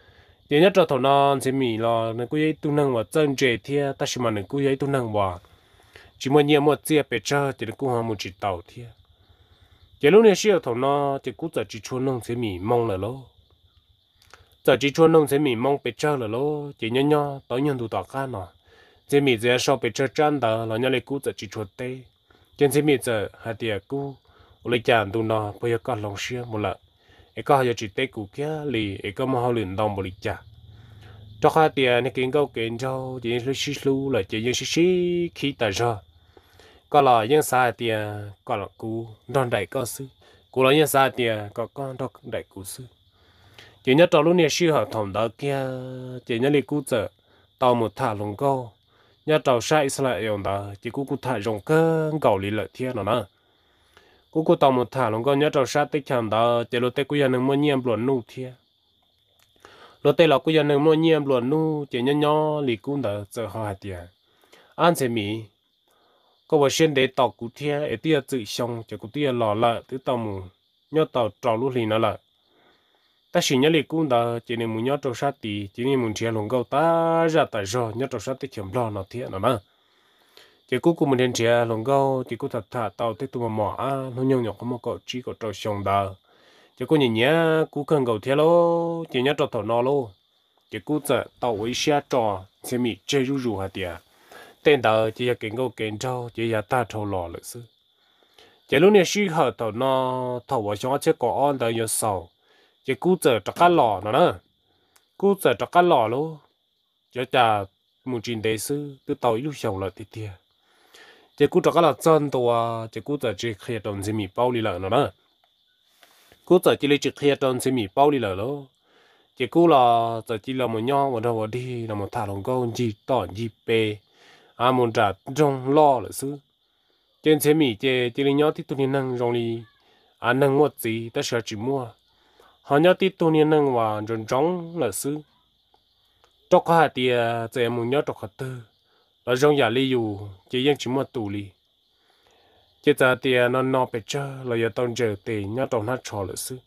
chỉ nhớ cho thằng nó chỉ mì lo nên cũng ấy tu năng và chân chế thia ta chỉ mà nên cũng ấy tu năng và chỉ muốn nhiều một chia bề cho thì cũng không một chỉ tàu thia chỉ lúc này xưa thằng nó chỉ cũng giờ chỉ chuồn nông chỉ mì mong là lo giờ chỉ chuồn nông chỉ mì mong bề cho là lo chỉ nhớ nhớ tới nhân tụ tao cá nó chỉ mì giờ sau bề cho chân đó là nhớ lấy cũng giờ chỉ chuồn tê trên chỉ mì giờ hạt tiệt cũng lấy chán tụ nó bây giờ có lòng xưa một lần ấy có giờ chỉ tê cũng kia lì ấy có mà họ luyện đồng một lịch chả cho hai tiền này kiến câu kiến cho chỉ là xí lu là chỉ những xí khí tài ra có là những sai tiền có là cú đòn đại có sư cú là những sai tiền có con đòn đại cú sư chỉ nhớ trong lúc này sư hợp同đó kia chỉ nhớ đi cú giờ tàu một thả lồng câu nhớ tàu sai lại用đó chỉ cú thả rồng cơ cầu lý lợi thiên nó nè cú tàu một thả lồng câu nhớ tàu sai tích chạm đó chỉ lúc tết cú giờ nâng mua nhiễm luồn nụ thiên lúc tết là cú giờ nâng mua nhiễm luồn nụ chỉ nhớ nhớ lý cú đó giờ họ tiền anh sẽ mi có một xuyên để tàu cú thiên ở tia tự xong chỉ cú tia lò lợ từ tàu mù nhớ tàu trào lúc lì nó là ta chỉ nhớ lý cú đó chỉ nên muốn nhớ tàu sát tì chỉ nên muốn chia lồng câu ta ra tại do nhớ tàu sát tích chậm lo nó thiên nó mà chỉ cú mình đến chia lồng câu chỉ cú thật thà tàu tới tụi mà mỏ nó nhung nhọc có một cậu chỉ có trâu xong đó chỉ cú nhìn nhớ cú cần cầu thiên lô chỉ nhớ trâu thầu nó lô chỉ cú giờ tàu với xe trò xe mi chơi rú rú hả tiệt tên đó chỉ là kiến câu kiến trâu chỉ là ta trâu lò lợi sư chỉ lúc này suy hở tàu nó thầu vào trong chiếc cổ on đó nhiều sầu chỉ cú giờ trắc cá lò nó nè cú giờ trắc cá lò lô chỉ là một chuyện đấy sư từ tàu ít lúc xong là tiệt tiệt chỉ cú trắc cá lò chânตัวchỉ cú giờ chỉ khía đồng xe mi bao lì lợ nó nè cú giờ chỉ lấy chỉ khía đồng xe mi bao lì lợ lô chỉ cú là giờ chỉ là một nhau một đầu đi là một thả lồng câu chỉ tỏ chỉ bê muốn trả trong lo là sư trên xe mi chỉ lấy nhau thì tụi năng trong đi năng một gì ta sẽ chỉ mua họ nhau thì tụi năng và trong là sư trong hai thì giờ muốn nhau trong hạt tư là trong nhà li dù chỉ riêng chỉ một tủ li chỉ giờ thì nó bị chơi là giờ tao giờ thì nhau trong nó trò là sư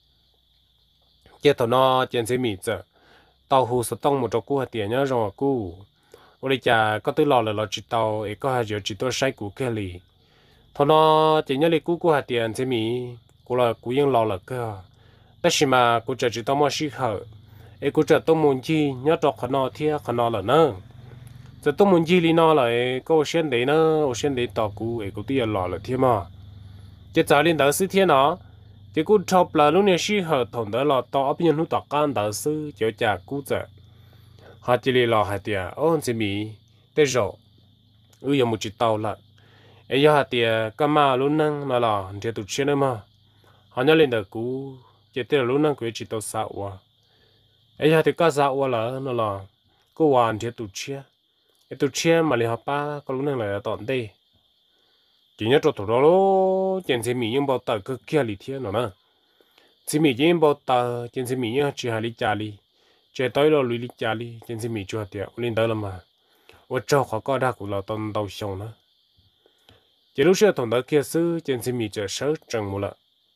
chỉ thằng nó trên xe mi giờ tàu hồ sơ tông một chỗ cũ hạt tiền nhá rồi cũ ôi chà có tới lò là chỉ tàu ấy có hai giờ chỉ tôi sai cũ kia lì thằng nó chỉ nhớ lấy cũ hạt tiền xe mi cũ là cũ yên lò là cơ tất nhiên mà cũ chỉ tao mua xí hở ấy cũ chỉ tao muốn chi nhớ trọc khăn nó là nơ giờ tao muốn chi li nó là có xuyên đấy nó xuyên đấy tàu cũ ấy cũ tiền lò là thiên mà chỉ trả lên đó sư thiên nó chỉ cú chọc là lúc này xí hở thằng đó là tao ấp nhân lúc tao can đó sư cho cha cú giờ họ chỉ là hạt tiền ôn chỉ mi tới rồi giờ một chỉ tàu là ấy giờ hạt tiền cái mà lúc năng là thì tụt chết nữa mà họ nhớ lên được cú chỉ tới lúc năng cứ chỉ tàu sao à ấy giờ thì cái sao là nó là cú hoàn thì tụt chết mà liền học ba có lúc năng là tận đây chỉ nhớ cho tụi nó lố trên xe mi nhưng bao tờ cứ kia lì thiên nó nè xe mi nhưng bao tờ trên xe mi nhưng chỉ hai lì chả lì chỉ tới lo lì chả lì trên xe mi chưa tiệt lên tới là mà ở chỗ họ có đa cũng là tông đầu xong nữa chỉ lúc xưa thằng đó kia xứ trên xe mi chờ sớm chẳng một lợ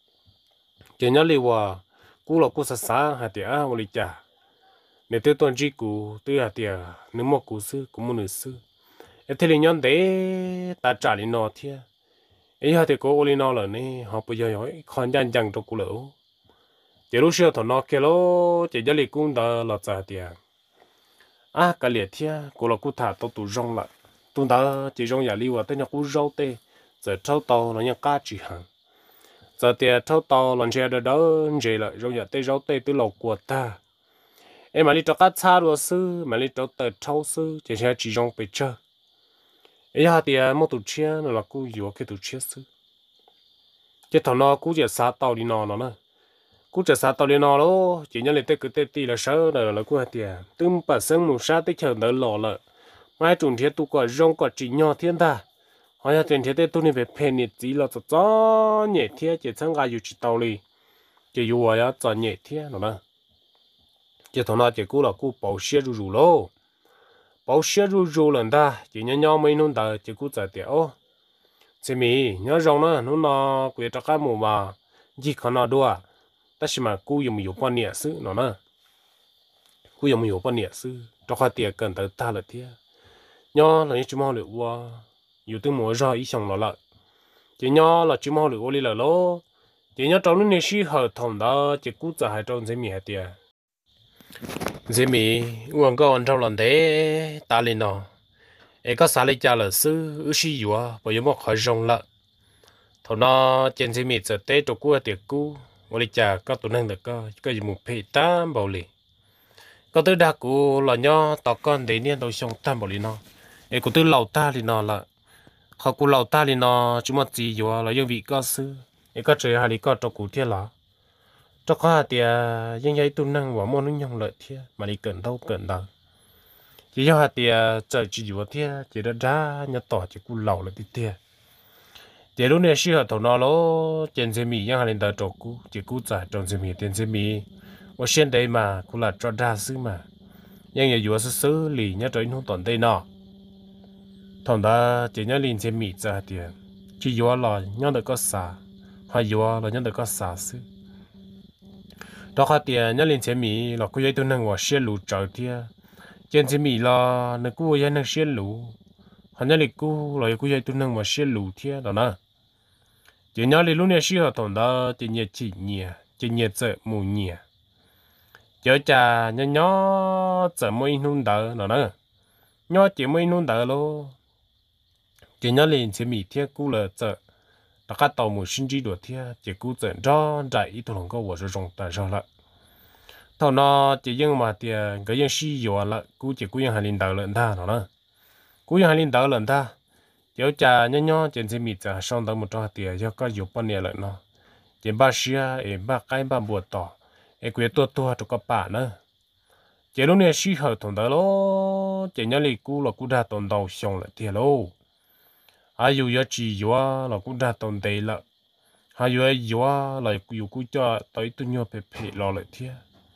chỉ nhớ lìว่าcú là cú sa hạt tiệt à lì chả nếu tới tuần chỉ cú tới hạt tiệt nếu một cú xứ cũng một nửa xứ thế thì nhân đấy ta trả lý nó thiệt ấy họ thì có ô lý nó là nè họ bây giờ hỏi con dân chẳng trong cụ lẩu chỉ lúc xưa thằng nó kia lo chỉ cho lý cũng đã là trả tiền cái liệt thiệt cụ là cụ thả tao tụ rong lại tụ đã chỉ rong nhà liu à tới nhà cụ rau tê giờ trâu tàu nó nhà cá chỉ hàng giờ tiền trâu tàu lần xe đó dễ lại rong nhà tê rau tê từ lầu của ta em mà đi cho cá xa rồi sư mà đi cho tờ trâu sư chỉ xe chỉ rong bị chơi ấy ha thì một tụt chia nó là cú yếu cái tụt chia sư chứ thằng nó cú chỉ sát tàu đi nó nè cú chỉ sát tàu đi nó đó chỉ nhớ lên tới cái tê là sớ là cú hạt tiền tüm bà sân một sát tới chờ đỡ lò lợ mai trùng thiết tụ quả rong quả chỉ nhỏ thiên ta hỏi là tiền thiết tê tụ này về phê nhiệt gì là cho nhẹ thiết chỉ sang gai yếu chỉ tàu đi chỉ yếu à cho nhẹ thiết nè chứ thằng nó chỉ cú là cú bảo xe rù lô bảo xe rù lần ta chỉ nhớ mấy nón ta chỉ cú trả tiền ô chỉ mi nhớ rong nó nó quay cho cái mù mà chỉ còn nó đua ta chỉ mà cú dùng quan niệm sự nó nè cú giờ mình bao nhiêu sư cho khoa tiền cần tới ta là thế nhỏ là những chú mong được qua dù từ mỗi giờ ý xong nó lại chỉ nhỏ là chú mong được qua đi là lố chỉ nhỏ trong lúc này sĩ hợp同đó chỉ cú giờ hai trong dễ mi hai tiền dễ mi uống có ăn trong lần thế ta lên nó ấy có xả lấy cha là sư ước sĩ yếu bởi vì một khỏi rong lại thằng nó trên dễ mi giờ tết cho cú tiệc cú qua đi cha có tụi năng được có gì một phe tam bảo lì có tới đa cú là nhỏ tao con để niên đầu xong tam bảo lì nó ấy có tới lầu ta lì nó là họ cú lầu ta lì nó chúng mà gì yếu là do vị có sư ấy có chơi hai lý có cho cú thiệt là cho khoa thì những cái tu năng của môn những lợi thiệt mà đi cần đâu cần đâu chỉ cho thì chờ chỉ yếu thiệt chỉ đã ra nhớ tỏ chỉ cú lầu là thiệt chỉ lúc này sư hợp thầu nó lo trên xe mi những hàng lên tờ trộn cú chỉ cú trả trong xe mi trên xe mi ở trên đây mà cú là cho ra xứ mà những người yếu sứ sứ lì nhớ tới không tận đây nọ thằng đó chỉ nhớ lên xe mi trả tiền chỉ yếu là nhớ được có xả hay yếu là nhớ được có xả xứ đó khá tiền nhớ lên xe mi là cô ấy tôi năng vào xe lũ trở thiệt trên xe mi là nó cô ấy năng xe lũ hắn nhớ lịch cô là cô ấy tôi năng vào xe lũ thiệt đó nè chỉ nhớ lịch lúc này sư hợp同đó chỉ nhớ chỉ nhẹ chỉ nhớ sợ mù nhẹ giờ cha nhớ nhớ sợ mấy nôn đỡ nó nữa nhớ chỉ mấy nôn đỡ luôn chỉ nhớ lịch chỉ mi thiệt cú là sợ đã cắt tàu một sinh trí đồ thiệt chỉ cú sợ cho chạy ít thôi có vợ rồi rong tại sao lại thằng nó chỉ nhưng mà thì cái những sư yếu là cú chỉ cú những hành linh đỡ lần ta nó nữa cú những hành linh đỡ lần ta giờ cha nhớ nhớ trên xe mi cha xong tới một trò tiền cho có nhiều bao nhiêu lại nó trên ba xia em ba cái ba bùa tỏ em quyết tua cho các bạn nữa chỉ lúc này sư hợp同đó lo chỉ nhớ lịch cũ là cũ đã tồn đầu xong lại tiền lo ai yêu giờ chỉ yêu là cũ đã tồn đầy là ai yêu là yêu cũ cho tới tôi nhớ phải lo lại tiền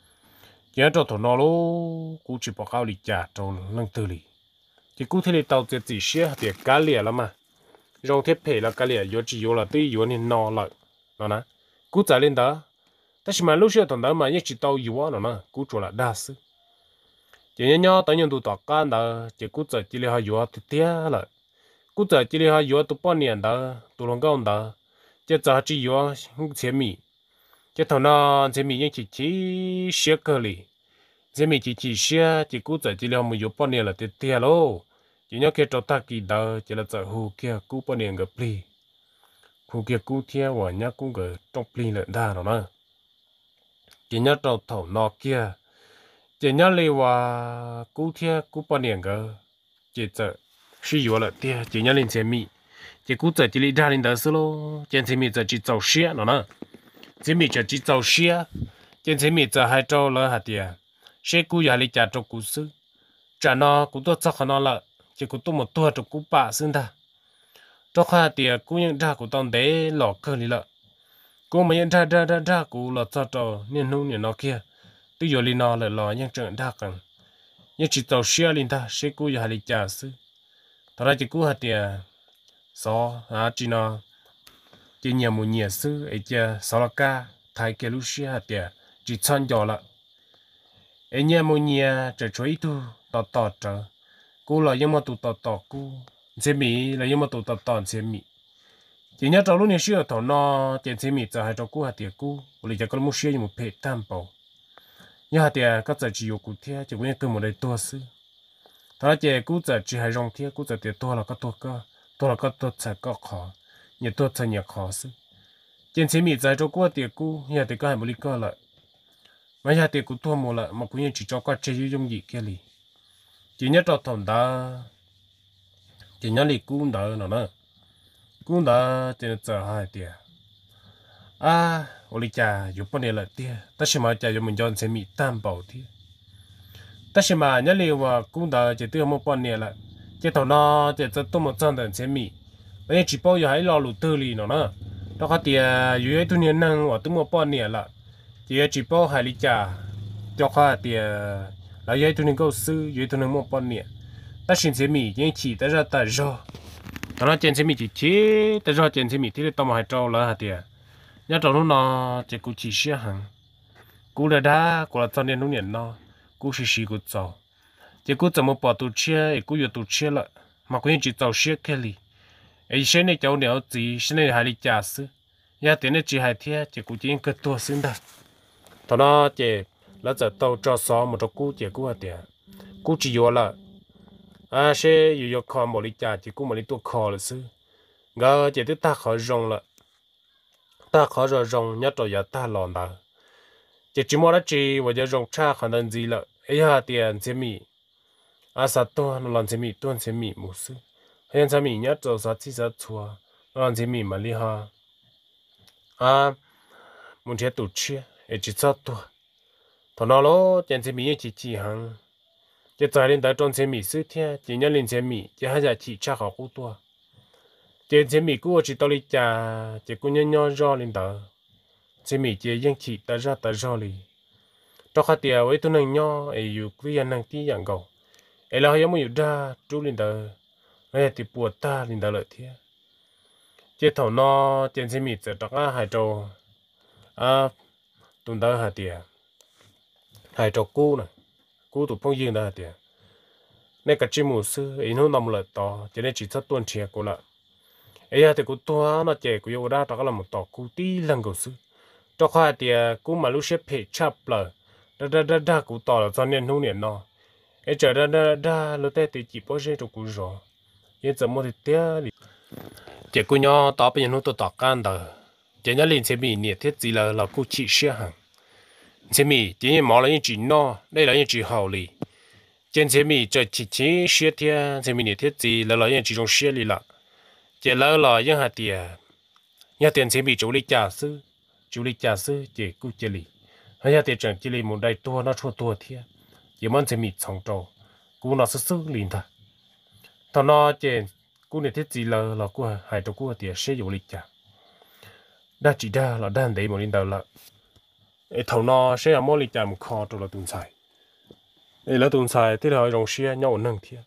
nhớ cho thằng nó lo cũ chỉ bảo cao lịch trả trong lăng tư lịch chỉ cú thế này tàu chỉ xe thì cá lìa lắm mà rong thế phải là cá lìa yếu chỉ yếu là tuy yếu nên no lại nó nè cú trả lên đóแต่是嘛，路上同到嘛，一直到有啊，喏，古做了大事。今年呢，当年都大干的，这古在这里还有啊，都跌了。古在这里还有啊，都半年的，都能干的。这咋只有啊，前面，这头呢，前面一起起写个哩，前面起写，这古在这里还没有半年了，都跌喽。今年给找他给的，这了在后kia古半年个 play， 后kia古天我人家古个中 play 了，大了呢。chỉ nhớ trâu thầu nọ kia chỉ nhớ lấy qua cú thia cú bao nhiêu cái chỉ sợ sử dụng là tia chỉ nhớ lên xe mi chỉ cú sợ chỉ lấy ra lên đó số trên xe mi giờ chỉ tàu xe nó nè xe mi chỉ tàu xe trên xe mi giờ hai trâu là hạt tia xe cú giờ lấy trả trâu cú sư trả nó cú tốt chắc nó là chỉ cú tốt một tua trâu cú bả xưng ta trâu hạt tia cú những ra cú tông để lọ cơ đi lợ cô mà nhận ra cô là cho trò nên nung nên nó kia tôi giờ lên nó là lo những chuyện đa cần nhưng chỉ tàu xe lên ta xe cô giờ hay trả sư thật ra chỉ cô hạt tiền số chỉ nó chỉ nhiều một nhiều sư ấy chứ số là cả thay cái lúc xe hạt tiền chỉ chọn cho là ấy nhiều một nhiều trở chuối tu tọt trở cô là những mà tụ tọt cô xem mỹ là những mà tụ tọt xem mỹ chỉ nhớ trong lúc này xưa thằng nó tiền xem mi giờ hay cho cú hạt tiền cú, bây giờ có một xưa như một phe tam bảo, nhớ hạt tiền có giờ chỉ có cú thế, chỉ có một đời tua sư, thằng chị cú giờ chỉ hay rong thế, cú giờ tiền tua là có tua sẽ có khó, nhiều tua sẽ nhiều khó sư, tiền xem mi giờ cho cú hạt tiền cú, nhớ tiền có hai một lý cơ lại, mấy hạt tiền cú tua một lại, mà cú nhớ chỉ cho có chơi dùng gì kia li, chỉ nhớ trong thằng đó, chỉ nhớ li cú đó nó cũng đã trên giờ hai tiền ôi cha giúp bọn này là tiền tất nhiên mà cha giúp mình chọn xem mi tam bảo thì tất nhiên mà nhớ liệu mà cũng đã chỉ tiêu một bọn này là chỉ thằng nó chỉ cho tôi một trăm đồng xem mi bây giờ chỉ bao giờ hãy lo lụt tư lì nó nữa đó có tiền dưới ấy tôi nhớ năng và tôi một bọn này là chỉ bao hai lít cha cho khoa tiền là dưới tôi nên câu sư dưới tôi nên một bọn này tất nhiên xem mi nhưng chỉ tới ra tại do tao nói trên xe mi chỉ chế, tại sao trên xe mi thì tao mà hay trâu là hả tiệt, nhớ trâu nó chỉ cú chỉ xe hàng, cú là đá, cú là cho nên nó nhận nó, cú xì cú giàu chỉ cú怎么bỏ tụ chia cú yêu tụ chia lại mà cú chỉ giàu xia cái gì ấy xe này cháu nếu gì xe này hay đi trả sư ya tiền này chỉ hay thế chỉ cú chỉ cái tua xứng đó thằng nó chỉ là giờ tàu cho xó một chỗ cú chỉ cú hạt tiền cú chỉ vô là xe yêu kho một đi trả chỉ cú một đi tua kho là sư ngờ chỉ tới ta khỏi rong là ta khỏi rồi rong nhất rồi giờ ta lòn đó chỉ mua đó chỉ và giờ rong cha khả năng gì là ấy hạt tiền xe mì sao tua nó làm xe mì tuôn xe mì một sư hiện xe mì nhất rồi sao chỉ sao chua nó làm xe mì mà li ha muốn chơi tụt chia chỉ sao tua thằng nó lo trên xe mì chỉ hàng chỉ tại lên tới trong xe mì sư thế chỉ nhớ lên xe mì chỉ hai giờ chỉ chắc họ cú tua trên xe mì cú chỉ tao đi trả chỉ cú nhớ rõ lên tới xe mì chỉ riêng chỉ ta ra đi cho khách tiền với tôi năng nhớ ấy yêu quý anh năng tí dạng cầu ấy là hay muốn yêu ra chú lên tới ấy thì buộc ta lên tới lợi thế chỉ thầu nó trên xe mì sẽ đặt hai trâu tuần tới hai tiền hai trâu cú này cú tụi phong dương đó tiền nên cả chim mù sư ấy nó nằm lợi to cho nên chỉ sát tuần chia của lợi ấy thì cú tua nó chạy cú yêu ra đó là một tỏ cú tí lần cầu sư cho khoa tiền cú mà lúc xếp phải chắp lợi đa cú tỏ là cho nên hung niệm nó ấy chờ đa lúc tết thì chỉ bao nhiêu cho cú rồi hiện giờ mua thì tiếc chỉ cú nhỏ tỏ bây giờ nó tỏ can đó chỉ nhớ lên xem bị nhiệt thiết gì là cú chỉ xe hàng xem bị chỉ như mỏ là như chỉ no đây là như chỉ hậu lì trên xem bị chỉ xe thiết xem bị nhiệt thiết gì là như chỉ trong xe lì là chỉ là những hạt tiền xem bị chủ lý trả sư chỉ cú chỉ lì hay tiền chẳng chỉ lì một đại tua nó chua tua thiết chỉ muốn xem bị sống trâu cú nó sư liền thôi thằng nó trên cú này thiết gì là cú hai trâu cú tiền sẽ chủ lý trả đa chỉ đa là đan đấy một linh đầu là thầu nó sẽ là mỗi lịch trả một kho rồi là tuần sai là tuần sai thế là rong xe nhau nâng thiệt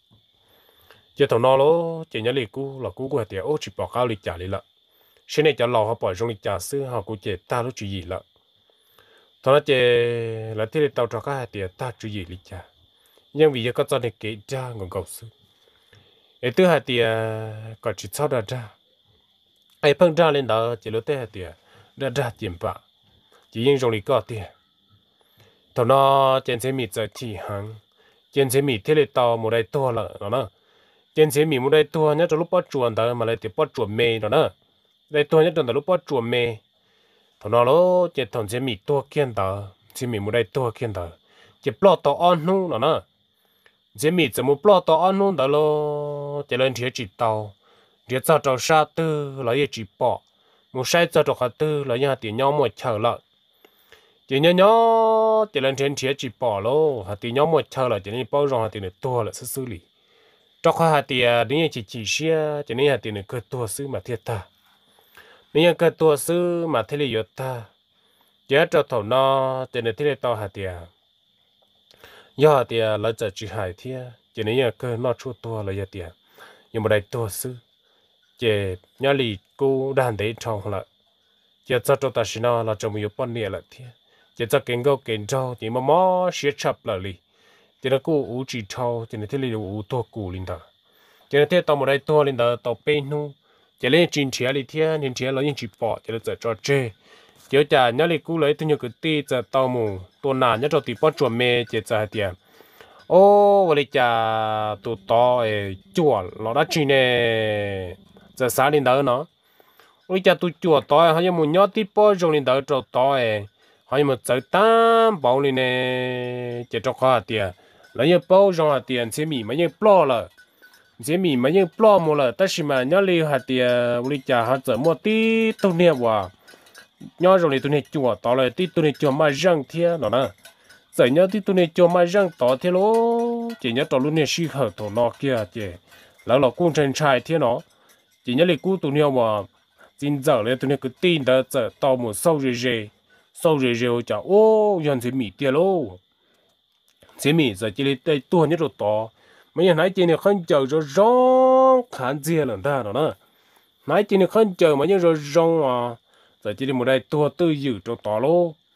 chỉ thầu nó lố chỉ nhớ lịch cũ là cũ của tiền ô chỉ bỏ cao lịch trả lịch là xe này cho lò họ bỏ trong lịch trả xưa họ cũng chỉ ta lúc chỉ gì là thầu nó chỉ là thế là tàu cho các tiền ta chỉ gì lịch trả nhưng vì có cho nên kể ra ngon cầu xưa thứ hai tiền còn chỉ sau đó ra ai phân ra lên đó chỉ lối tê tiền ra tiền bạc chỉ riêng trong lịch có tiền thằng nó trên xe mì giờ chỉ hàng trên xe mì thế là tàu một đại tua là nó trên xe mì một đại tua nhớ trong lúc bắt chuồn đó mà lại tiếp bắt chuồn mê đó nó đại tua nhớ trong lúc bắt chuồn mê thằng nó trên thằng xe mì tua kiên đó xe mì một đại tua kiên đó chỉ plot tàu on nu nó xe mì chỉ một plot tàu on nu đó lo chỉ lên thiệt chỉ tàu thiệt sao trâu sa tư là gì chỉ bỏ một sai cho trâu hạt tư là nhà tiền nhau một chờ lại chỉ nhớ chỉ lên trên thiệt chỉ bỏ lo hạt tiền nhau một chờ lại chỉ nên bao rong hạt tiền này tua là xử lý cho khoa hạt tiền đến chỉ xia chỉ nên hạt tiền này cơ tua xứ mà thiệt ta nên cơ tua xứ mà thế là ta chỉ cho thầu nó chỉ nên thế là tao hạt tiền do hạt tiền là chỉ hại thiệt chỉ nên cơ nó chua tua là hạt tiền nhưng mà đây tua xứ chỉ nhớ lì cô đàn đấy trong là chỉ cho ta xin nó là trong nhiều bọn nè là thiệt chỉ cho kiến trâu chỉ mà mò xếp chập là lì chỉ là cô u chỉ trâu chỉ là thế là u tua cù linh đó chỉ là thế tao một đây tua linh đó tao bên nu chỉ là chín chia lì thiệt chín chia là những chỉ bỏ chỉ là cho chơi chỉ là nhớ lì cô lấy tôi nhớ cái tí giờ tao mù tôi nà nhớ cho tí bỏ chuột mê chỉ là tiền ô vậy là tụi to chuột nó đã chín nè giờ sáng linh đó nó ôi cha tụi chuột to hay một nhớ tí bỏ trong linh đó cho to hay một giờ tám bao linh nè chỉ cho khoa tiền lấy như bao trong tiền sẽ mì mấy như plo là sẽ mì mấy như plo một là tất nhiên mà nhớ li hạt tiền ôi cha hạt giờ mua tí tôi nè vào nhớ rồi thì tôi nè chuột to là tí tôi nè chuột mà răng thiệt nó nè giờ nhớ tí tôi nè chuột mà răng to thiệt lố chỉ nhớ tao luôn nè xí hở tổ nó kia chỉ lão là cung chân trai thiệt nó chỉ nhớ li cú tôi nè vào chính giờ lên tôi nè cứ tin đó giờ tao một sau rồi chả ô dân sẽ mì tiền lô sẽ mì giờ chỉ lấy tua nhất rồi to mấy nhà nãy chỉ này không chờ rồi rong khán gì lần ta đó nè nãy chỉ này không chờ mấy nhà rồi rong à giờ chỉ một đây tua tư dự cho to lô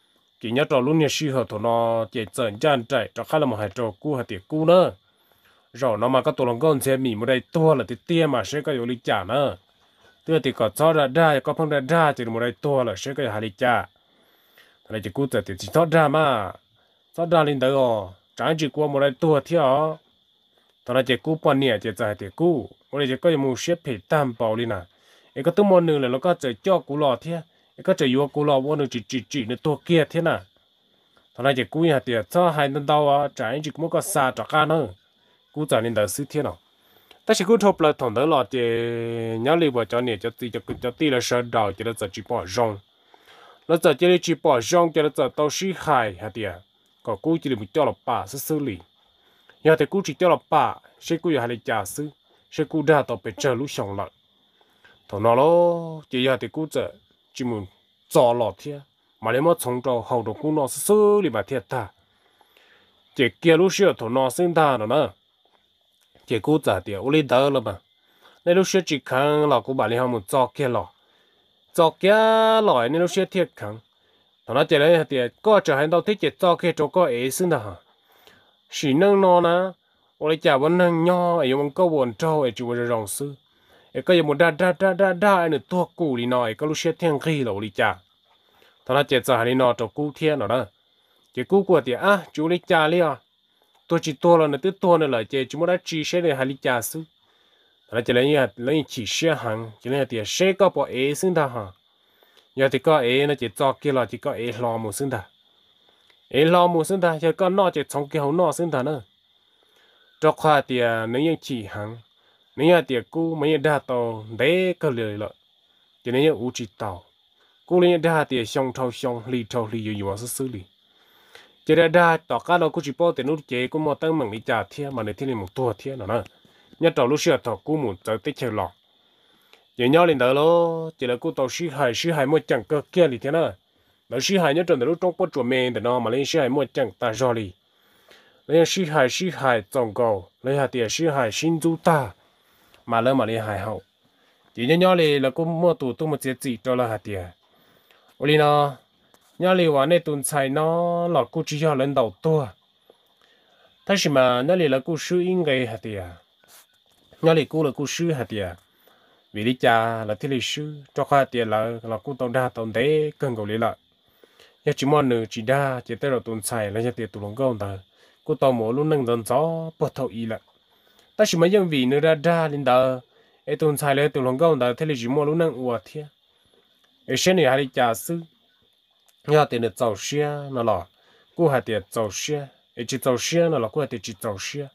chỉ nhớ trò luôn nhà sư hợp thổ nó chỉ dẫn chân chạy cho khá là một hai trò cũ hay tiệt cũ nữa rồi nó mà có tổ lòng con xe mì một đây tua là tia mà sẽ có yếu lý trả nữa tức thì có cho ra có phong ra chỉ một đây tua là sẽ có hai lý trả này chỉ cũ thì chỉ thoát ra mà thoát ra lên đó trái chỉ qua một đây tua theo tao nói chỉ cũ bao nhiêu chỉ chạy tiệt cũ một đây chỉ có một xếp phải tam bảo đi nè cái tôi muốn nữa là nó có chạy cho cũ lọ theo cái chạy vô cũ lọ vô nữa chỉ nữa tua kia thế nè thằng này chỉ cúi hạt tiền cho hai năm đầu à trái chỉ muốn có xa cho cá nữa cú trả nên đời sự thế nào ta chỉ cú thộp là thằng đó là chỉ nhớ đi vào cho này cho tí là sợ đầu cho nó chỉ bỏ rong nó chỉ bỏ rong cho nó tao sĩ hại hạt tiền còn cú chỉ là một cho là bà xử lý giờ thì cú chỉ cho là bà sẽ cú hay là trả sư sẽ cú ra tao phải chờ lúc xong lại thằng nó lo chỉ giờ thì cú chỉ muốn cho lọt thế mà nếu mà从头好多股脑是手里面贴他，这给路是头脑生他了呢，这股咋的？我里得了嘛？那路是只看老股把你他们早给了，早给了，那路是贴看，头那这来的，个这还到贴这早给做个爱生的哈，是能孬呢？我里家问能鸟，哎，我个问招，哎，就为了让事，哎，个有么哒，哎，那多股里呢，哎，个路是天黑了，我里家。thằng nó chết giờ thì nó cho cú thiên rồi đó chỉ cú của thì chú lấy cha liền tôi chỉ tôi là nó tự tôi nữa là chỉ chúng ta chỉ sẽ để hai lý cha sư thằng nó chỉ lấy chỉ sẽ hàng chỉ lấy thì sẽ có bộ ấy sinh ta ha giờ thì có ấy nó chỉ cho kia là chỉ có ấy lo một sinh ta ấy lo một sinh ta giờ có nó chỉ trong kia không nó sinh ta nữa cho khoa thì nếu như chỉ hàng nếu như thì cú mấy đa tàu để có lời rồi chỉ nếu như u chỉ tàu cô lên đa thì xong thâu li nhiều xử lý chỉ đa tao cá nó cũng chỉ bảo tiền nút chế cũng một tấm bằng đi trả thiệt mà để thiên một tua thiệt nữa nhất tàu lúc xưa tao cũng muốn tới tết chơi lọ giờ nhau lên đó lo chỉ là cô tàu sĩ hài một chẳng cơ kia thì thế nào nó sĩ hài nhất trận lúc trong bát chuột mền để nó mà lên sĩ hài một chẳng ta do li lên sĩ hài tổng cầu lên hạt tiền sĩ hài xin du ta mà lên mà lên hài hậu chỉ nhau lên là cô mua tủ tôi một chiếc gì cho là hạt tiền ôi nó nhà里玩那顿菜呢，老估计要人老多，但是嘛，那里了故事应该还的呀，nhà里估了故事还的呀，vì lý cha là thế lịch sử cho khoa tiền là cũng tàu đa tàu đấy cần cầu lý lại, nhà chỉ mong nữ chỉ đa chỉ tới đầu tuần xài là nhà tiền tụ lòng câu ta, cũng tàu mỏ luôn nâng dần gió bớt thầu ý lại, ta chỉ mấy nhân vì nữ đa lên đó, ấy tuần xài là tụ lòng câu ta thế lịch chỉ mong luôn nâng uổng thiệt, ấy xem này hai lý cha sư nhà tiền được giàu xe nó là cô hai tiền giàu xe ấy chỉ giàu xe nó là cô hai tiền chỉ giàu xe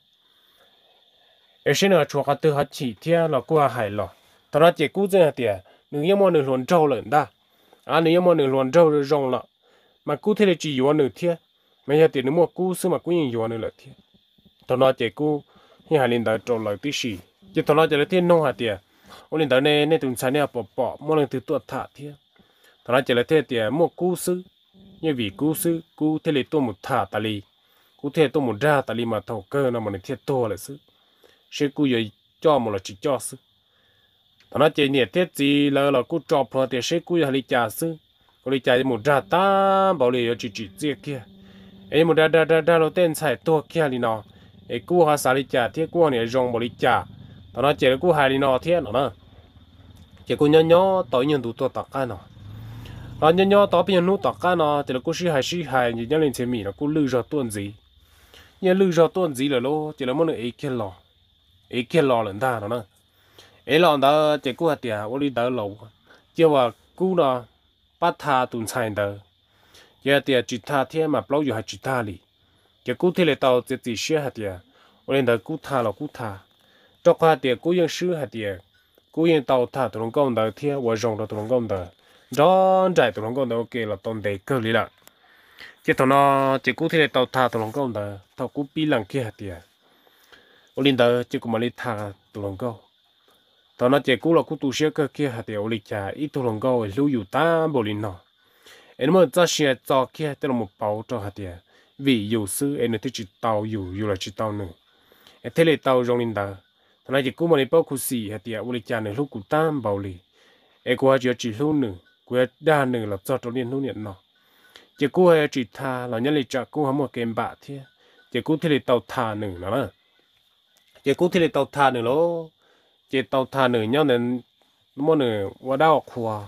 ấy xem là chùa cái từ hai chỉ thiên là cô hai là thằng nó chỉ cố chơi tiền nếu như mà nửa luồn trâu lợn ta nếu như mà nửa luồn trâu rồi rong lợ mà cố thế là chỉ yuan nửa thiên mà nhà tiền nếu mà cố xứ mà cố nhìn yuan nửa lợ thiên thằng nó chỉ cố như hai linh đạo trâu lợ tí xì chỉ thằng nó chỉ là thiên nông hai tiền ôn linh đạo này tuần sau này bỏ mỗi lần từ tuột thả thiên thằng nó chỉ là thế thì một cú sư như vì cú thế là tôi một thả tali cú thế tôi một ra tali mà thầu cơ nó mà nó thế to là sư sẽ cú vậy cho một là chỉ cho sư thằng nó chỉ nhẹ thế gì là cú cho phở thì sẽ cú là lý trả sư cú lý trả một ra ta bảo lý chỉ chia kia ấy một ra nó tên xài to kia đi nó ấy cú họ xài lý trả thế cú này rong bảo lý trả thằng nó chỉ là cú hai lý nó thế nó chỉ cú nhỏ tối nhân tụ to tắc cái nó nhỏ tao bây giờ nút tao cá nó thì là cô sĩ hài như nhớ lên trên mì là cô lư ra tuần gì nhớ lư ra tuần gì là lo chỉ là món ấy kia lò lần ta nó ấy lò đó chỉ cô hạt tiền ô đi đỡ lầu chỉว่าcô nó bắt thà tuần sai đỡ giờ tiền chỉ thà thế mà bao giờ hay chỉ thà đi chỉ cô thế là tao chỉ xia hạt tiền ô lên đỡ cô thà cho hạt tiền côยังซื้อhạt tiền côยังtao thà tụi nó công đỡ thế và rong đó tụi nó công đỡ đó trái tụi nó còn ok là tồn tại cơ lý là chỉ thằng nó chỉ cú thế tàu thà tụi nó còn đó tàu cú pi lăng kia hạt tiền ô linh đó chỉ cú mà đi thà tụi nó còn tàu nó chỉ cú là cú tu sửa cơ kia hạt tiền ô linh cha ít tụi nó còn lưuอยู่ta bồ linh nó em mà cho xe cho kia tụi nó một bao cho hạt tiền vìอยู่sư em nó chỉ tàuอยู่là chỉ tàu nữa em thế là tàu trong linh đó thằng nó chỉ cú mà đi bao cú xì hạt tiền ô linh cha này lúc cú ta bồ linh em qua chỉ lúc nữa quê đa nữa là cho trâu điên lúc niệm nó chỉ cú hay chỉ thà là nhân lịch trả cú không một kèm bạ thế chỉ cú thì tàu thà nửa nó chỉ cú thì tàu thà nửa lố chỉ tàu thà nửa nhau nên mua nửa qua đào khoa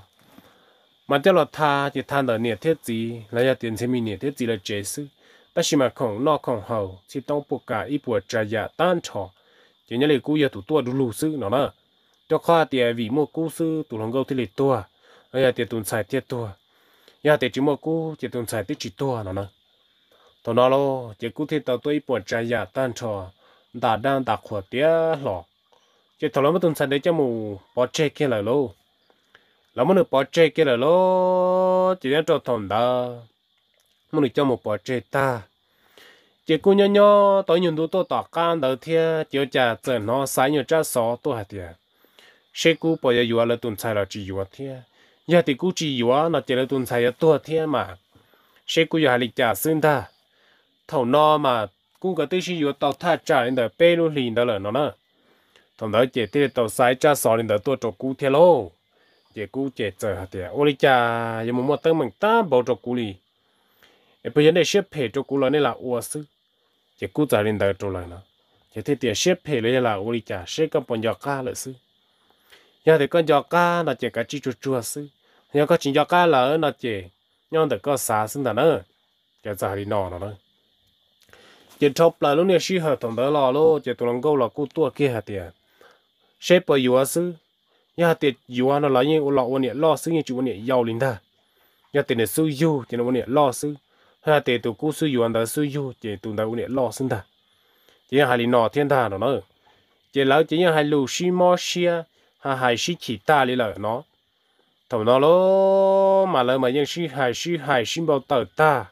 mà cho là thà chỉ thà nửa nhiệt thiết gì là ya tiền xem mình nhiệt thiết gì là chế sư ta chỉ mà không nó không hậu chỉ tông buộc cả ít buộc trả giá tan trò chỉ nhân lịch cú ya tụ tua đủ lù sư nó nè cho khoa tiền vì mua cú sư tụ lòng câu thì lịch tua là ya tiền tụi xài thiết tua ya tiền chỉ mua cú chỉ tụi xài tí chỉ tua nó nè thằng nó lo chỉ cú thì tao tôi buộc trả giá tan trò đã đang đặt khóa tía lọ chỉ thằng nó mới tuần sau đấy cho mù bỏ chơi kia lại lô nó mới được bỏ chơi kia lại lô chỉ để cho thằng đó mới được cho mù bỏ chơi ta chỉ cú nhỏ nhỏ tôi nhìn tôi tỏ can đầu thia chỉ trả giờ nó sai nhiều trả số tôi hạt tiền sẽ cú bỏ ra vừa là tuần sau là chỉ vừa thia giờ thì cú chỉ vừa nó chỉ là tuần sau là tôi thia mà sẽ cú giờ lịch trả xuyên ta thằng nó mà cú cái tới chỉ vừa tao thà trả nên là bê luôn liền đó là nó nè thằng đó chỉ tới tàu sai trả số nên là tôi cho cú theo lô chỉ cú chỉ chờ hạt tiền ôi cha giờ một tấm mình ta bảo cho cú đi bây giờ này xếp phê cho cú là này là ủa sư chỉ cú trả lên đó cho lại nó chỉ thấy tiền xếp phê này là ôi cha xếp cái bọn giặc cá là sư giờ thì con giặc cá là chỉ cái chỉ chua chua sư giờ có chỉ giặc cá là nó chỉ nhưng mà có xả sinh là nữa chỉ trả đi nọ nữa chỉ chụp lại lúc này xí hợp thằng đó lo lô chỉ tụi nó câu là cú tua kia hạt tiền xếp bao nhiêu sư nhà tiền nhiều nó là như lọวันนี้ lo sư như chúวันนี้ giàu lên ta nhà tiền này sư yêu chỉ làวันนี้ lo sư hay tiền tụi cú sư yêu anh ta sư yêu chỉ tụi taวันนี้ lo sinh ta chỉ là hai lý nọ thiên ta nó chỉ là chỉ là hai lù xí mò xia hay hai xí chỉ ta lý lợi nó thằng nó lô mà lợi mà những xí xí bao tờ ta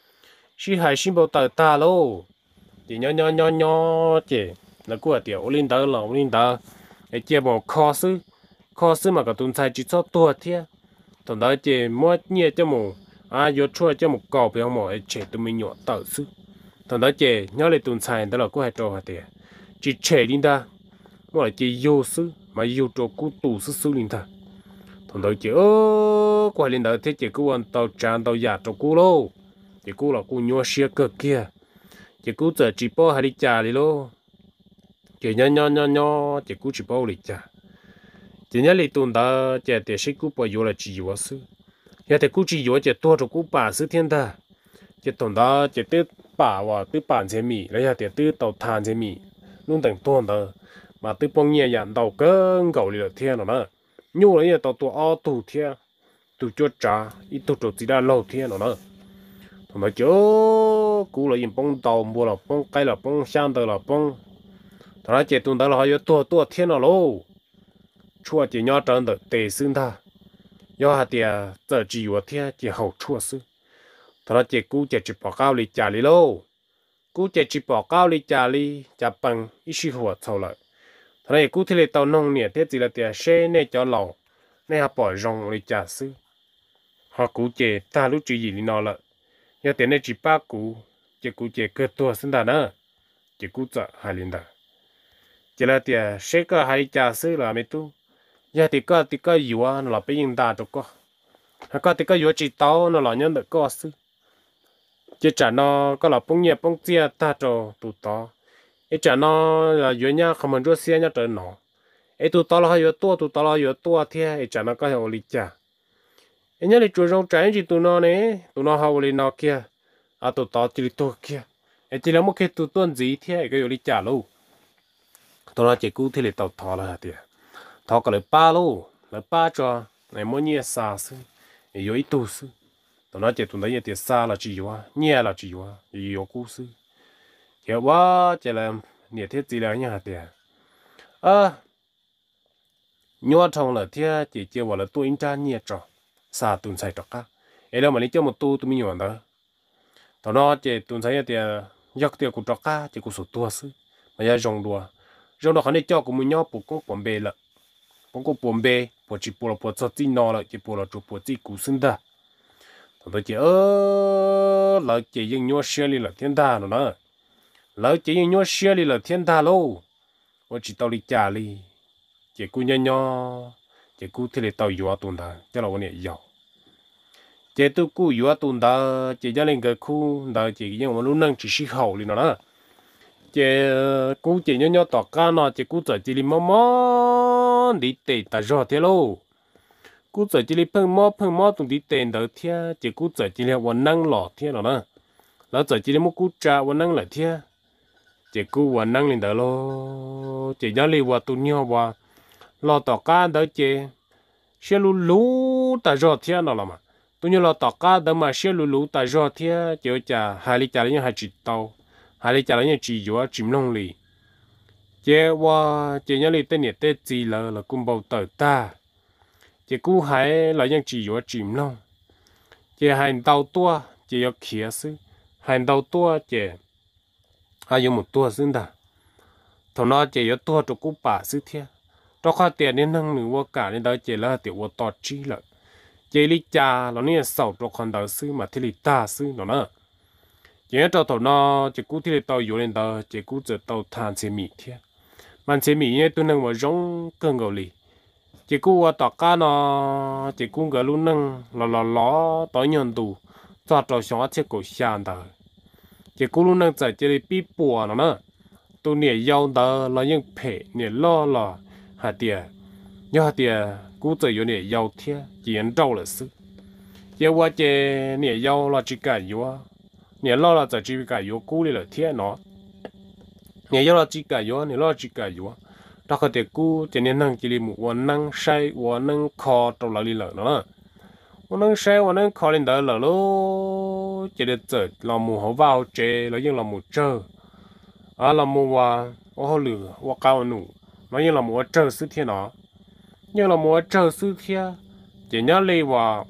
xí hai xí bao tờ ta lô chỉ nhỏ chỉ là của tiểu linh tờ lồng linh tờ để chia một kho sư mà cả tuần sai chỉ cho tua thế thằng đó chỉ mua nhẹ cho một vô chua cho một cò bị ông mồi trẻ tụi mình nhỏ tờ sư thằng đó chỉ nhớ lại tuần sai đó là có hai trò hạt tiền chỉ trẻ linh ta mà chỉ vô sư mà vô trò cú tù sư linh ta thằng đó chỉ qua linh đó thế chỉ cú ăn tàu tràn tàu giả trò cú lô chỉ cú là cú nhua xia cơ kia chỉ cú giờ chỉ bao hai đi trà đi lô chỉ nhỏ chỉ cú chỉ bao đi trà chỉ nhớ lấy tuần đó chỉ để sĩ cú bao nhiêu là chỉ nhiều sư giờ thì cú chỉ nhiều chỉ多cho cú bà sư thiên ta chỉ tuần đó chỉ tư bà và tư bản chế mì lấy giờ thì tư tàu than chế mì luôn等tuần đó mà tư bông nhẹ nhàng tàu cơn cầu lì thiên rồi đó nhu lấy giờ tàu tua o tù thiên tù cho trà ít tù cho chỉ là lâu thiên rồi đó thằng đó chứ cú là yên bông tàu mua là bông cây là bông sang tờ là bông thằng đó chỉ tuần đó là họ tua thiên rồi lô chua chỉ nhỏ trơn được tệ xương ta do hạt tiền giờ chỉ có thế chỉ hậu chua xứ thằng đó chỉ cú chỉ bỏ cao li trả li lô cú chỉ bỏ cao li trả li trả bằng ít xíuหัว sau lại thằng này cú thì tàu nông nhẹ thế chỉ là tiền xe này cho lẩu này họ bỏ rong li trả xứ họ cú chỉ ta lúc chỉ gì li nó lại giờ tiền này chỉ ba cú chỉ cơ tua xứng ta nữa chỉ cú chợ hai linh ta chỉ là tiền xe có hai trả xứ là mấy tu giờ thì có yếu nó là bị yên ta được có thì có yếu chỉ tao nó là nhân được có sư chỉ trả nó có là bông nhẹ bông chia ta cho tụt to ấy trả nó là yếu nhá không mình cho xe nhá trở nó ấy tụt to là yếu tua thì ấy trả nó có hiệu lý trả ấy nhá thì chủ rong trái chỉ tụt nó này tụt nó hậu lý nó kia à tụt to chỉ tụt kia ấy chỉ là một cái tụt tuần gì thì cái hiệu lý trả luôn tụt nó chỉ cú thì là tàu thò là tiền thọ cái lời ba lô lời ba cho này mỗi nhẹ xa sư yếu ít tu sư tụi nó chỉ tụi nó nhẹ tiền xa là chỉ quá nhẹ là chỉ quá yếu cú sư thì quá chỉ là nhẹ thiết gì là nhẹ tiền nhua trong là thiết chỉ chỉ vào là tu in tra nhẹ trò xa tuần sai trò cá ấy là mà lấy cho một tu tụi mình nhọn đó tụi nó chỉ tuần sai tiền giặc tiền của trò cá chỉ của số tua sư mà giờ rong đùa khả năng cho của mình nhau bổ công bổn bề là bông có bồn bê bò chỉ bò là bò cho tí nọ là chỉ bò là chụp bò tí cú sinh ta thằng tôi chỉ là chỉ những nhua xe li là thiên ta rồi nè là chỉ những nhua xe li là thiên ta lô tôi chỉ tao đi trả li chỉ cú nhỏ chỉ cú thì là tao yếu tuần ta cho là vấn đề giàu chế tôi cú yếu tuần đó chế cho lên cái khu đó chế nhưng mà lúc nâng chỉ xí hậu đi nó đó chế cú chế nhỏ nhỏ tọt cá nó chế cú giờ chế đi mò mò đi tệ ta rõ thế lô cú giờ chỉ li phân mỏ tụng đi tiền đầu thia chỉ cú giờ chỉ liวันnăng lọ thia rồi nèแล้วgiờ chỉ li mua cú tràวันnăng lại thia chỉ cúวันnăng lên đầu lô chỉ nhớ liว่าtụng nhauว่าlọ tọt cá đầu chỉ xe lú lú ta rõ thia nó là mà tụng nhau lọ tọt cá đầu mà xe lú lú ta rõ thia chỉ cho hai li trả lại hai chỉ tàu hai li trả lại chỉ yếu chìm long li chỉว่าchỉ nhớ li tên nhiệt tên gì là cũng bao tờ ta chỉ cú hay là những chỉ có chìm long chỉ hành đầu tua chỉ có khía sư hành đầu tua chỉ hay dùng một tua xứng đà thằng nó chỉ có tua cho cú bà sư thiệt cho khoa tiền nên năng lượng vô cả nên đó chỉ là tiểu vô to chi lợi chỉ lý cha nó nên sầu cho con đầu sư mà thì lý ta sư nó nữa chỉ cho thằng nó chỉ cú thì tàu yếu lên đó chỉ cú giờ tàu than xe mì thiệt mà xe mì như tôi năng vào giống cơn gầu lì chỉ cú tọt cá nó chỉ cú cái luôn nâng lò tới nhận tù cho trò sống chết cổ xàn đó chỉ cú luôn nâng chạy chỉ bị bùa nó nữa tôi nhảy dao đó là những phê nhảy lo hạt tiền nhớ hạt tiền cú chạy vô nhảy dao thế chỉ ăn trâu là sự chỉ qua chỉ nhảy dao là chỉ cái yếu nhảy lo là chỉ cái yếu cú đi là thế nó nhảy dao là chỉ cái yếu nhảy lo chỉ cái yếu đó có thể cú cho nên năng chỉ là mộtวันnăng sayวันnăng kho trong lại lợ nữaวันnăng sayวันnăng kho lên đó là lô chỉ để chờ làm một hậu vào chế là những làm một chờ làm một hoa lửa hoa cao nụ nó như là một chờ sự thiên nó như là một chờ sự thiên chỉ nhớ lấyว่า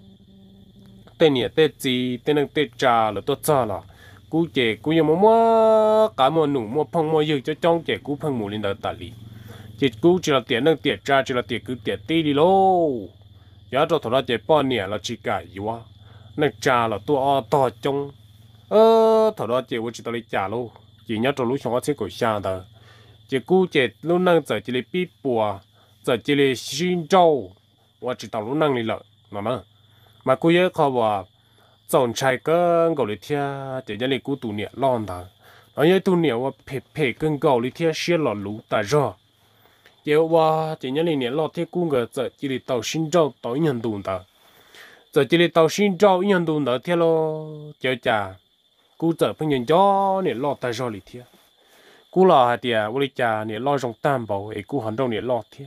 tên nhẹ tên gì tên năng tên trà là tốt cho là cú chế cú như mua cả một nụ mua phong mua dư cho trong chế cú phong mua lên đó tali chỉ cú chỉ là tiền năng tiền ra chỉ là tiền cứ tiền tê đi lô giá cho thằng nó chỉ bao nhiêu là chỉ cả yếu năng trả là tua to trong thằng nó chỉ vô chỉ tao lấy trả lô chỉ nhớ cho lúc chúng nó sẽ cổ sang đó chỉ cú chỉ lúc năng giờ chỉ lấy bị bùa giờ chỉ lấy xin trâu và chỉ tao lúc năng lấy lợi nó mà cú nhớ khóว่าchọn trái cái gọi là thia chỉ nhớ lấy cú tụ niệm lon đó nó nhớ tụ niệmว่าphê cái gọi là thia xia lọ lú ta rõ giờว่าchỉ nhớ này lo thế cũng cái giờ chỉ là tàu sinh trâu tàu nhân đồn đó giờ chỉ là tàu sinh trâu nhân đồn đó thế lo giờ chả cú giờ phải nhận cho này lo ta rồi thế cú lo hạt tiền vô lịch chả này lo trong tam bảo ấy cú hành động này lo thế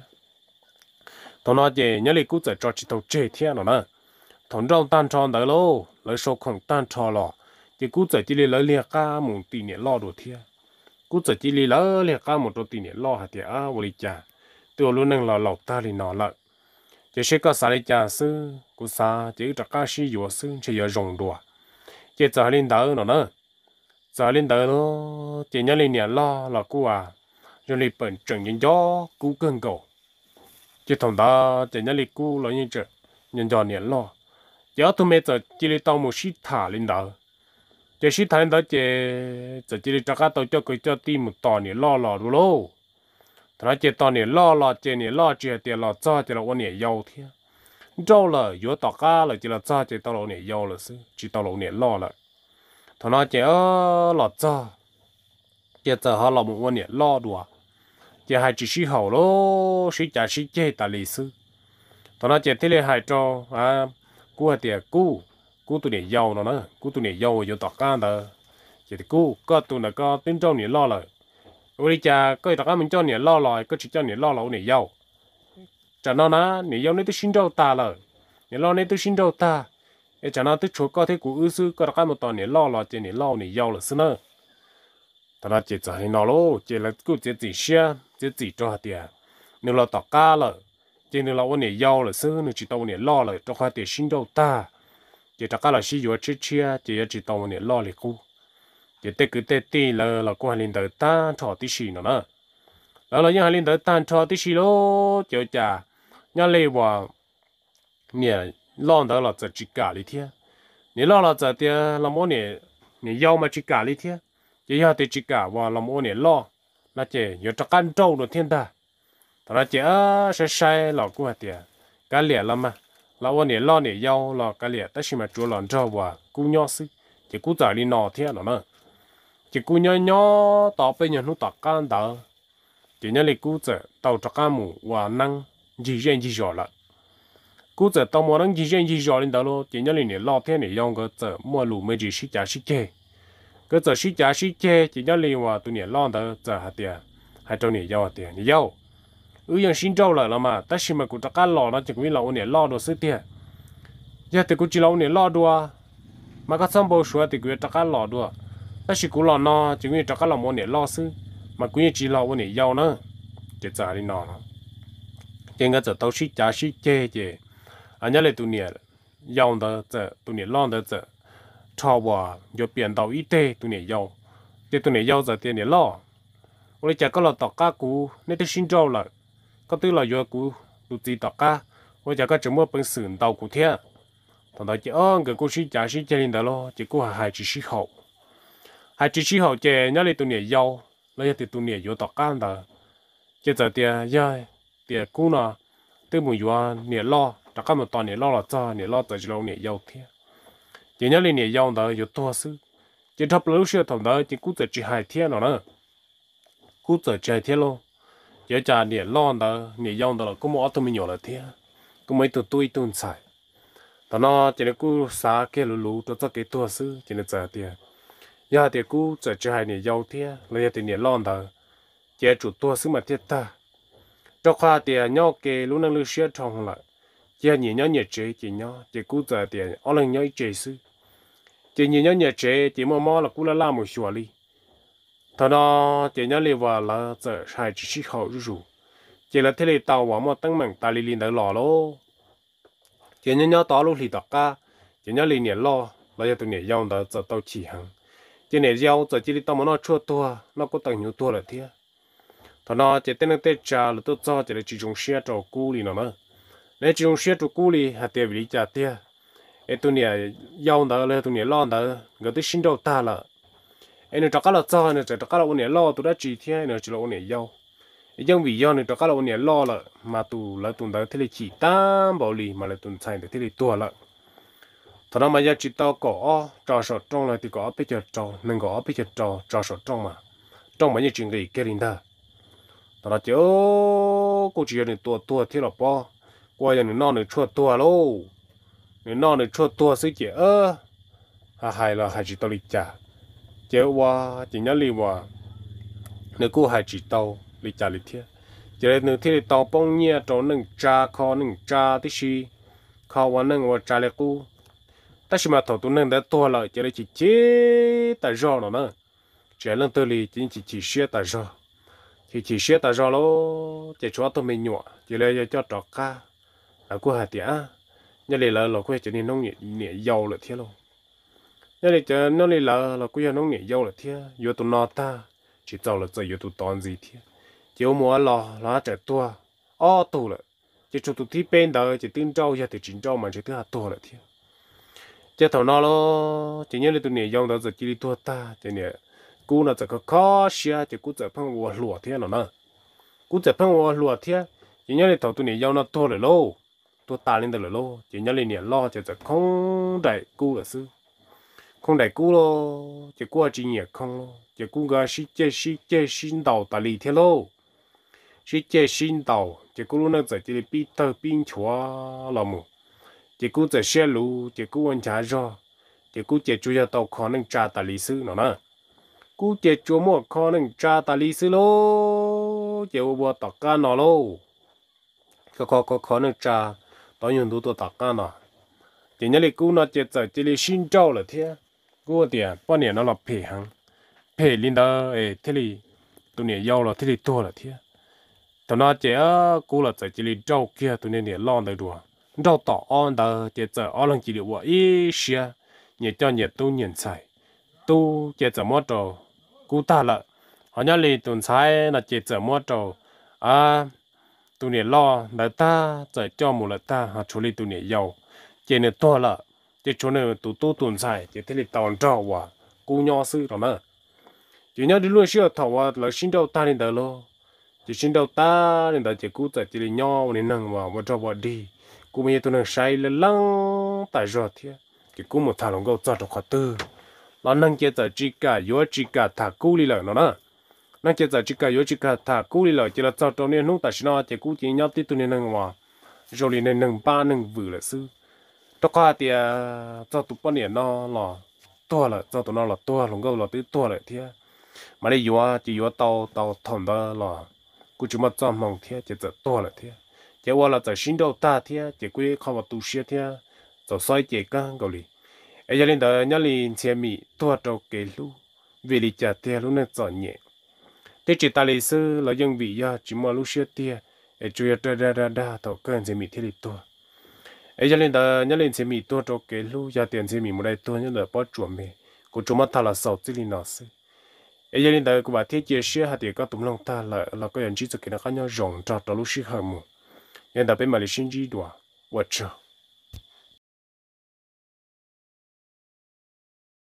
thằng nó chỉ nhớ này cú giờ cho chỉ tàu chơi thế nó nè thằng trong tan tròn đó lo lấy số khoảng tan tròn lo chỉ cú giờ chỉ là lấy liệt ca một tỷ này lo đồ thế cú giờ chỉ là lấy liệt ca một đồ tỷ này lo hạt tiền vô lịch chả tôi luôn năng là lọc ta thì nó lại chỉ sẽ có sao để trả sư cú sa chỉ cho cá sĩ yếu sư chỉ có rồng đùa chỉ giờ lên đó nó nữa giờ lên đó nó chỉ nhớ lên nhà lo là cú rồi lên bận trận những gió cú cơn cầu chỉ thằng đó chỉ nhớ lên cú là như vậy nhân gió nhà lo giờ tôi mấy giờ chỉ lên tàu một xí thả lên đó chỉ xí thả lên đó chỉ lên cho cá tàu cho cái cho tìm một tàu nhà lo rồi lô thằng chỉ tàu nhà lo chỉ nhà lo chỉ tiền lo cho chỉ làวันnhà giàu thế giàu là yếu tàu cá là chỉ là cho chỉ tàu nhà giàu là sư chỉ tàu nhà lo là thằng nó chỉ lo cho chỉ giờ họ làm mộtวันnhà lo đùa chỉ hai chỉ hậu lô sĩ trả sĩ chế tại lịch sử thằng nó chỉ thế là hai cho cú tiền cú tụi này giàu nó nữa cú tụi này giàu yếu tàu cá đó chỉ cú có tụi này có tính trong nhà lo rồi ôi cha có tàu cá mình cho nhà lo rồi có chỉ cho nhà lo là nhà giàu chả nó nhà giàu nên tôi xin đâu ta rồi nhà lo nên tôi xin đâu ta chả nó tôi chỗ có thế của ư sư có tàu cá một tàu nhà lo là chỉ nhà lo nhà giàu là xí nữa thằng nó chỉ cho nó lô chỉ là cứ chỉ xe chỉ cho hạt tiền nếu là tàu cá rồi chỉ nếu là nhà giàu là xí nếu chỉ tàu nhà lo rồi cho hạt tiền xin đâu ta chỉ tàu cá là xí yếu chia chỉ tàu nhà lo là cũ chỉ tết cứ tết tì là cô hành linh tới ta cho tí xì nữa đó là những hành linh tới ta cho tí xì lô chỉ chả nhà lấy vào nhà lo đó là chỉ cả lý thiên nhà lo là chỉ là mỗi nhà giàu mà chỉ cả lý thiên chỉ là chỉ cả vào là mỗi nhà lo là chỉ有这干州的天的，他那只是晒老过的，干脸了嘛， là vấn đề lo này giàu là cái liệt tất nhiên mà chúa làm cho và cú nhỏ xí chỉ cú giải đi nọ thế nào nữa chỉ cú nhỏ nhỏ tao bây giờ nó tao can đó chỉ nhớ lấy cú giờ tao cho cá mù và năng gì riêng gì rõ là cú giờ tao mua năng gì riêng gì rõ lên đó luôn chỉ nhớ lấy này lo thế này dùng cái giờ mua lù mấy gì xí giá xí chê cái giờ xí giá xí chê chỉ nhớ lấy và tụi này lo đó giờ hạt tiền hai trâu này giàu tiền này giàu yang xin trâu lại là mà tất nhiên mà cũng cho cá lò nó chỉ cũng là ông này lo đồ sức tiền giờ thì cũng chỉ là ông này lo đùa mà các sản phẩm sữa thì cũng cho cá lò đùa tất nhiên cũng là nó chỉ cũng cho cá lò ông này lo sức mà cũng chỉ là ông này giàu nữa chỉ trả đi nó trên cái giờ tao xí giá xí chê chê anh nhớ lại tụi này giàu đó giờ tụi này lo đó giờ cho vào rồi biến đầu ít tê tụi này giàu thì tụi này giàu giờ tiền này lo tôi chỉ có là tao cá cũ nên tôi xin trâu lại có tư là do cũ tụi gì tao cá tôi chỉ có chỉ mua bằng sườn tàu cũ thế thằng đó chỉ cái cô xí giá xí chê lên đó lo chỉ có hai chỉ hậu chê nhớ lại tụi này giàu lấy từ tụi này vô tao cá đó chỉ giờ tiền giờ tiền cũ nó từ một giờ này lo tao cá một tuần này lo là cho này lo tới chỉ lâu này giàu thế chỉ nhớ lên này giàu đó vô to sư chỉ thắp lửa xưa thằng đó chỉ cú giờ chỉ hai thiên rồi nữa cú giờ chạy thiên luôn giờ trả này lo đó này giàu đó là có một tụi mình nhỏ là thế có mấy tụi tôi tuần xài tao nó chỉ là cú xả cái lú cho cái to sư chỉ là giờ tiền giờ thì cú giờ chỉ hai này giàu thế lấy thì này lo đó chỉ chủ to sư mà thế ta cho khoa tiền nhau cái lú năng lú xưa trong lại chỉ nhìn nhau nhiệt chế chỉ nhau chỉ cú giờ tiền ở lần nhau chế sư chỉ nhìn nhau nhiệt chế chỉ mò là cú là làm một xóa đi thằng nó chỉ nhớ liền vào là giờ hai chỉ hậu rủ chỉ là thế này tàu vào mà tăng mạnh ta liền đỡ lò lô chỉ nhớ tao lúc thì tao ca chỉ nhớ liền nhẹ lo là giờ tụi nhẹ dòng đó giờ tao chỉ hàng chỉ nhẹ dòng giờ chỉ đi tao mà nó chua tua nó có tăng nhiều tua là thế thằng nó chỉ tên nó tên cha là tôi cho chỉ là chỉ dùng xe trâu cú liền nữa nếu chỉ dùng xe trâu cú liền hạt tiền bị trả tiền ấy tụi nhẹ dòng đó là tụi nhẹ lo đó người tôi xin đâu ta là anh cho các là cho anh cho các là ông này lo tụi đã chỉ thế anh chỉ là ông này giàu nhưng vì do anh cho các là ông này lo là mà tụi là tụi đó thế là chỉ tam bảo lì mà là tụi sai để thế là tua là thằng nào mà giờ chỉ tao có trò sọt trong là thì có bây giờ trò nên có bây giờ trò sọt trong mà như chuyện gì cái linh ta thằng nào chứ cô chỉ là tua thế là po qua giờ nó chua tua lô nó chua tua xí chị hay là hay chỉ tao đi trả chế qua chỉ nhớ li qua nếu cô hay chỉ tàu li trả li thiệt chỉ là nếu thiệt tàu bông nhẹ cho nâng cha kho nâng cha tí xí kho qua nâng qua trả lại cô ta chỉ mà thầu tụ nâng đã to lại chỉ là chỉ chế tại do nó nữa chỉ là từ li chỉ xé tại do chỉ xé tại do lô chỉ cho tụi mình nhọ chỉ là cho trọ cá là cô hay tiệt nhớ li là cô chỉ nên nông nhẹ giàu là thiệt luôn nên là chờ nó là cũng nó nghỉ dâu là thế, vô tụi nó ta chỉ giàu là giờ vô tụi tòn gì thế, chỉ mua là chạy tua, tụ là chỉ cho tụi thi bên đó chỉ tin trâu ra thì chính trâu mà chỉ thứ hạt tua là thế, chỉ thằng nó lo chỉ nhớ là tụi này dâu đó giờ chỉ đi tua ta, chỉ nhớ cú nó giờ có khó xia chỉ cú giờ phăng vào lúa thế nó nè, cú giờ phăng vào lúa thế, chỉ nhớ là thằng tụi này dâu nó tua rồi lô, tua ta lên được rồi lô, chỉ nhớ là nhớ lo chỉ giờ không đại cú là sư không đại cú lo chỉ qua chỉ nhẹ không lo chỉ cú ga xí chế xin đầu ta lì thế lô xí chế xin đầu chỉ cú nó giờ chỉ bị tơ pin chúa là mù chỉ cú giờ xe lú chỉ cú ăn chả cho chỉ cú chỉ chủ yếu tàu khó nên trả ta lì sư nó nè cú chỉ chủ mua khó nên trả ta lì sư lô chỉ mua tàu cá nó lô có khó nên trả tao dùng đủ tàu cá nó chỉ nhớ là cú nó chỉ giờ chỉ xin trâu là thế cú thì bao nhiêu nó là phê linh đó thế thì tụi này giàu là thế thì to là thế tụi nó chỉ cú là chỉ là trâu kia tụi này lo được rồi trâu tỏ on đó chỉ giờ ở lần chỉ được vợ ít xia nhiệt cho nhiệt tu nhiệt xài tu chỉ giờ mua trâu cú ta là họ nhớ là tụi sai là chỉ giờ mua trâu tụi này lo là ta giờ cho một là ta họ处理tụi này giàu chỉ này to là chỉ chỗ này tụi sai chỉ thế là tàu trâu và cú nhỏ sư rồi mà chỉ nhớ đi luôn xưa thầu là xin đâu ta lên đó lo chỉ xin đâu ta lên đó chỉ cú tại chỉ nhỏ nên năng vào cho vào đi cú bây giờ tụi nó sai là lăng tại rồi thế cái cú một thằng lòng gấu cho trong khó tư nó năng chế giờ chỉ cả yếu chỉ cả thả cú đi lợi nó nè năng chế giờ chỉ cả yếu chỉ cả thả cú đi lợi chỉ là cho trong này nung tại sao thì cú chỉ nhau tí tụi này năng mà rồi đi nên năng ba năng vừa là sư đó qua thì cho tụi bọn này nó là to là cho tụi nó là to lòng gấu là tí to lại thế mà đây yếu chỉ yếu tàu tàu thòng đó là cú chỉ mà cho mong thế chỉ giờ to là thế chỉ qua là giờ sinh đầu ta thế chỉ quy không vào tu sửa thế giờ xoay chỉ căng gọi đi ấy cho nên đó nhớ liền xem mi tua trâu kê lu vì lý trả tiền lu nên chọn nhẹ thế chỉ ta lấy sư là dân vì ya chỉ mua lu sửa tiền ấy chủ yếu ra thầu cơn xem mi thế li tua ấy cho nên đó nhớ liền xem mi tua trâu kê lu ya tiền xem mi một đại tua nhớ là bỏ chuột mì cô chúng ta là sáu chỉ li nó sư ấy cho nên đó cô bảo thế chia sẻ hạt tiền có tụm lòng ta là có nhận chỉ cho cái nó khác nhau rộng cho lu sửa hàng mù nên đó bên mà lấy sinh gì đùa 我这。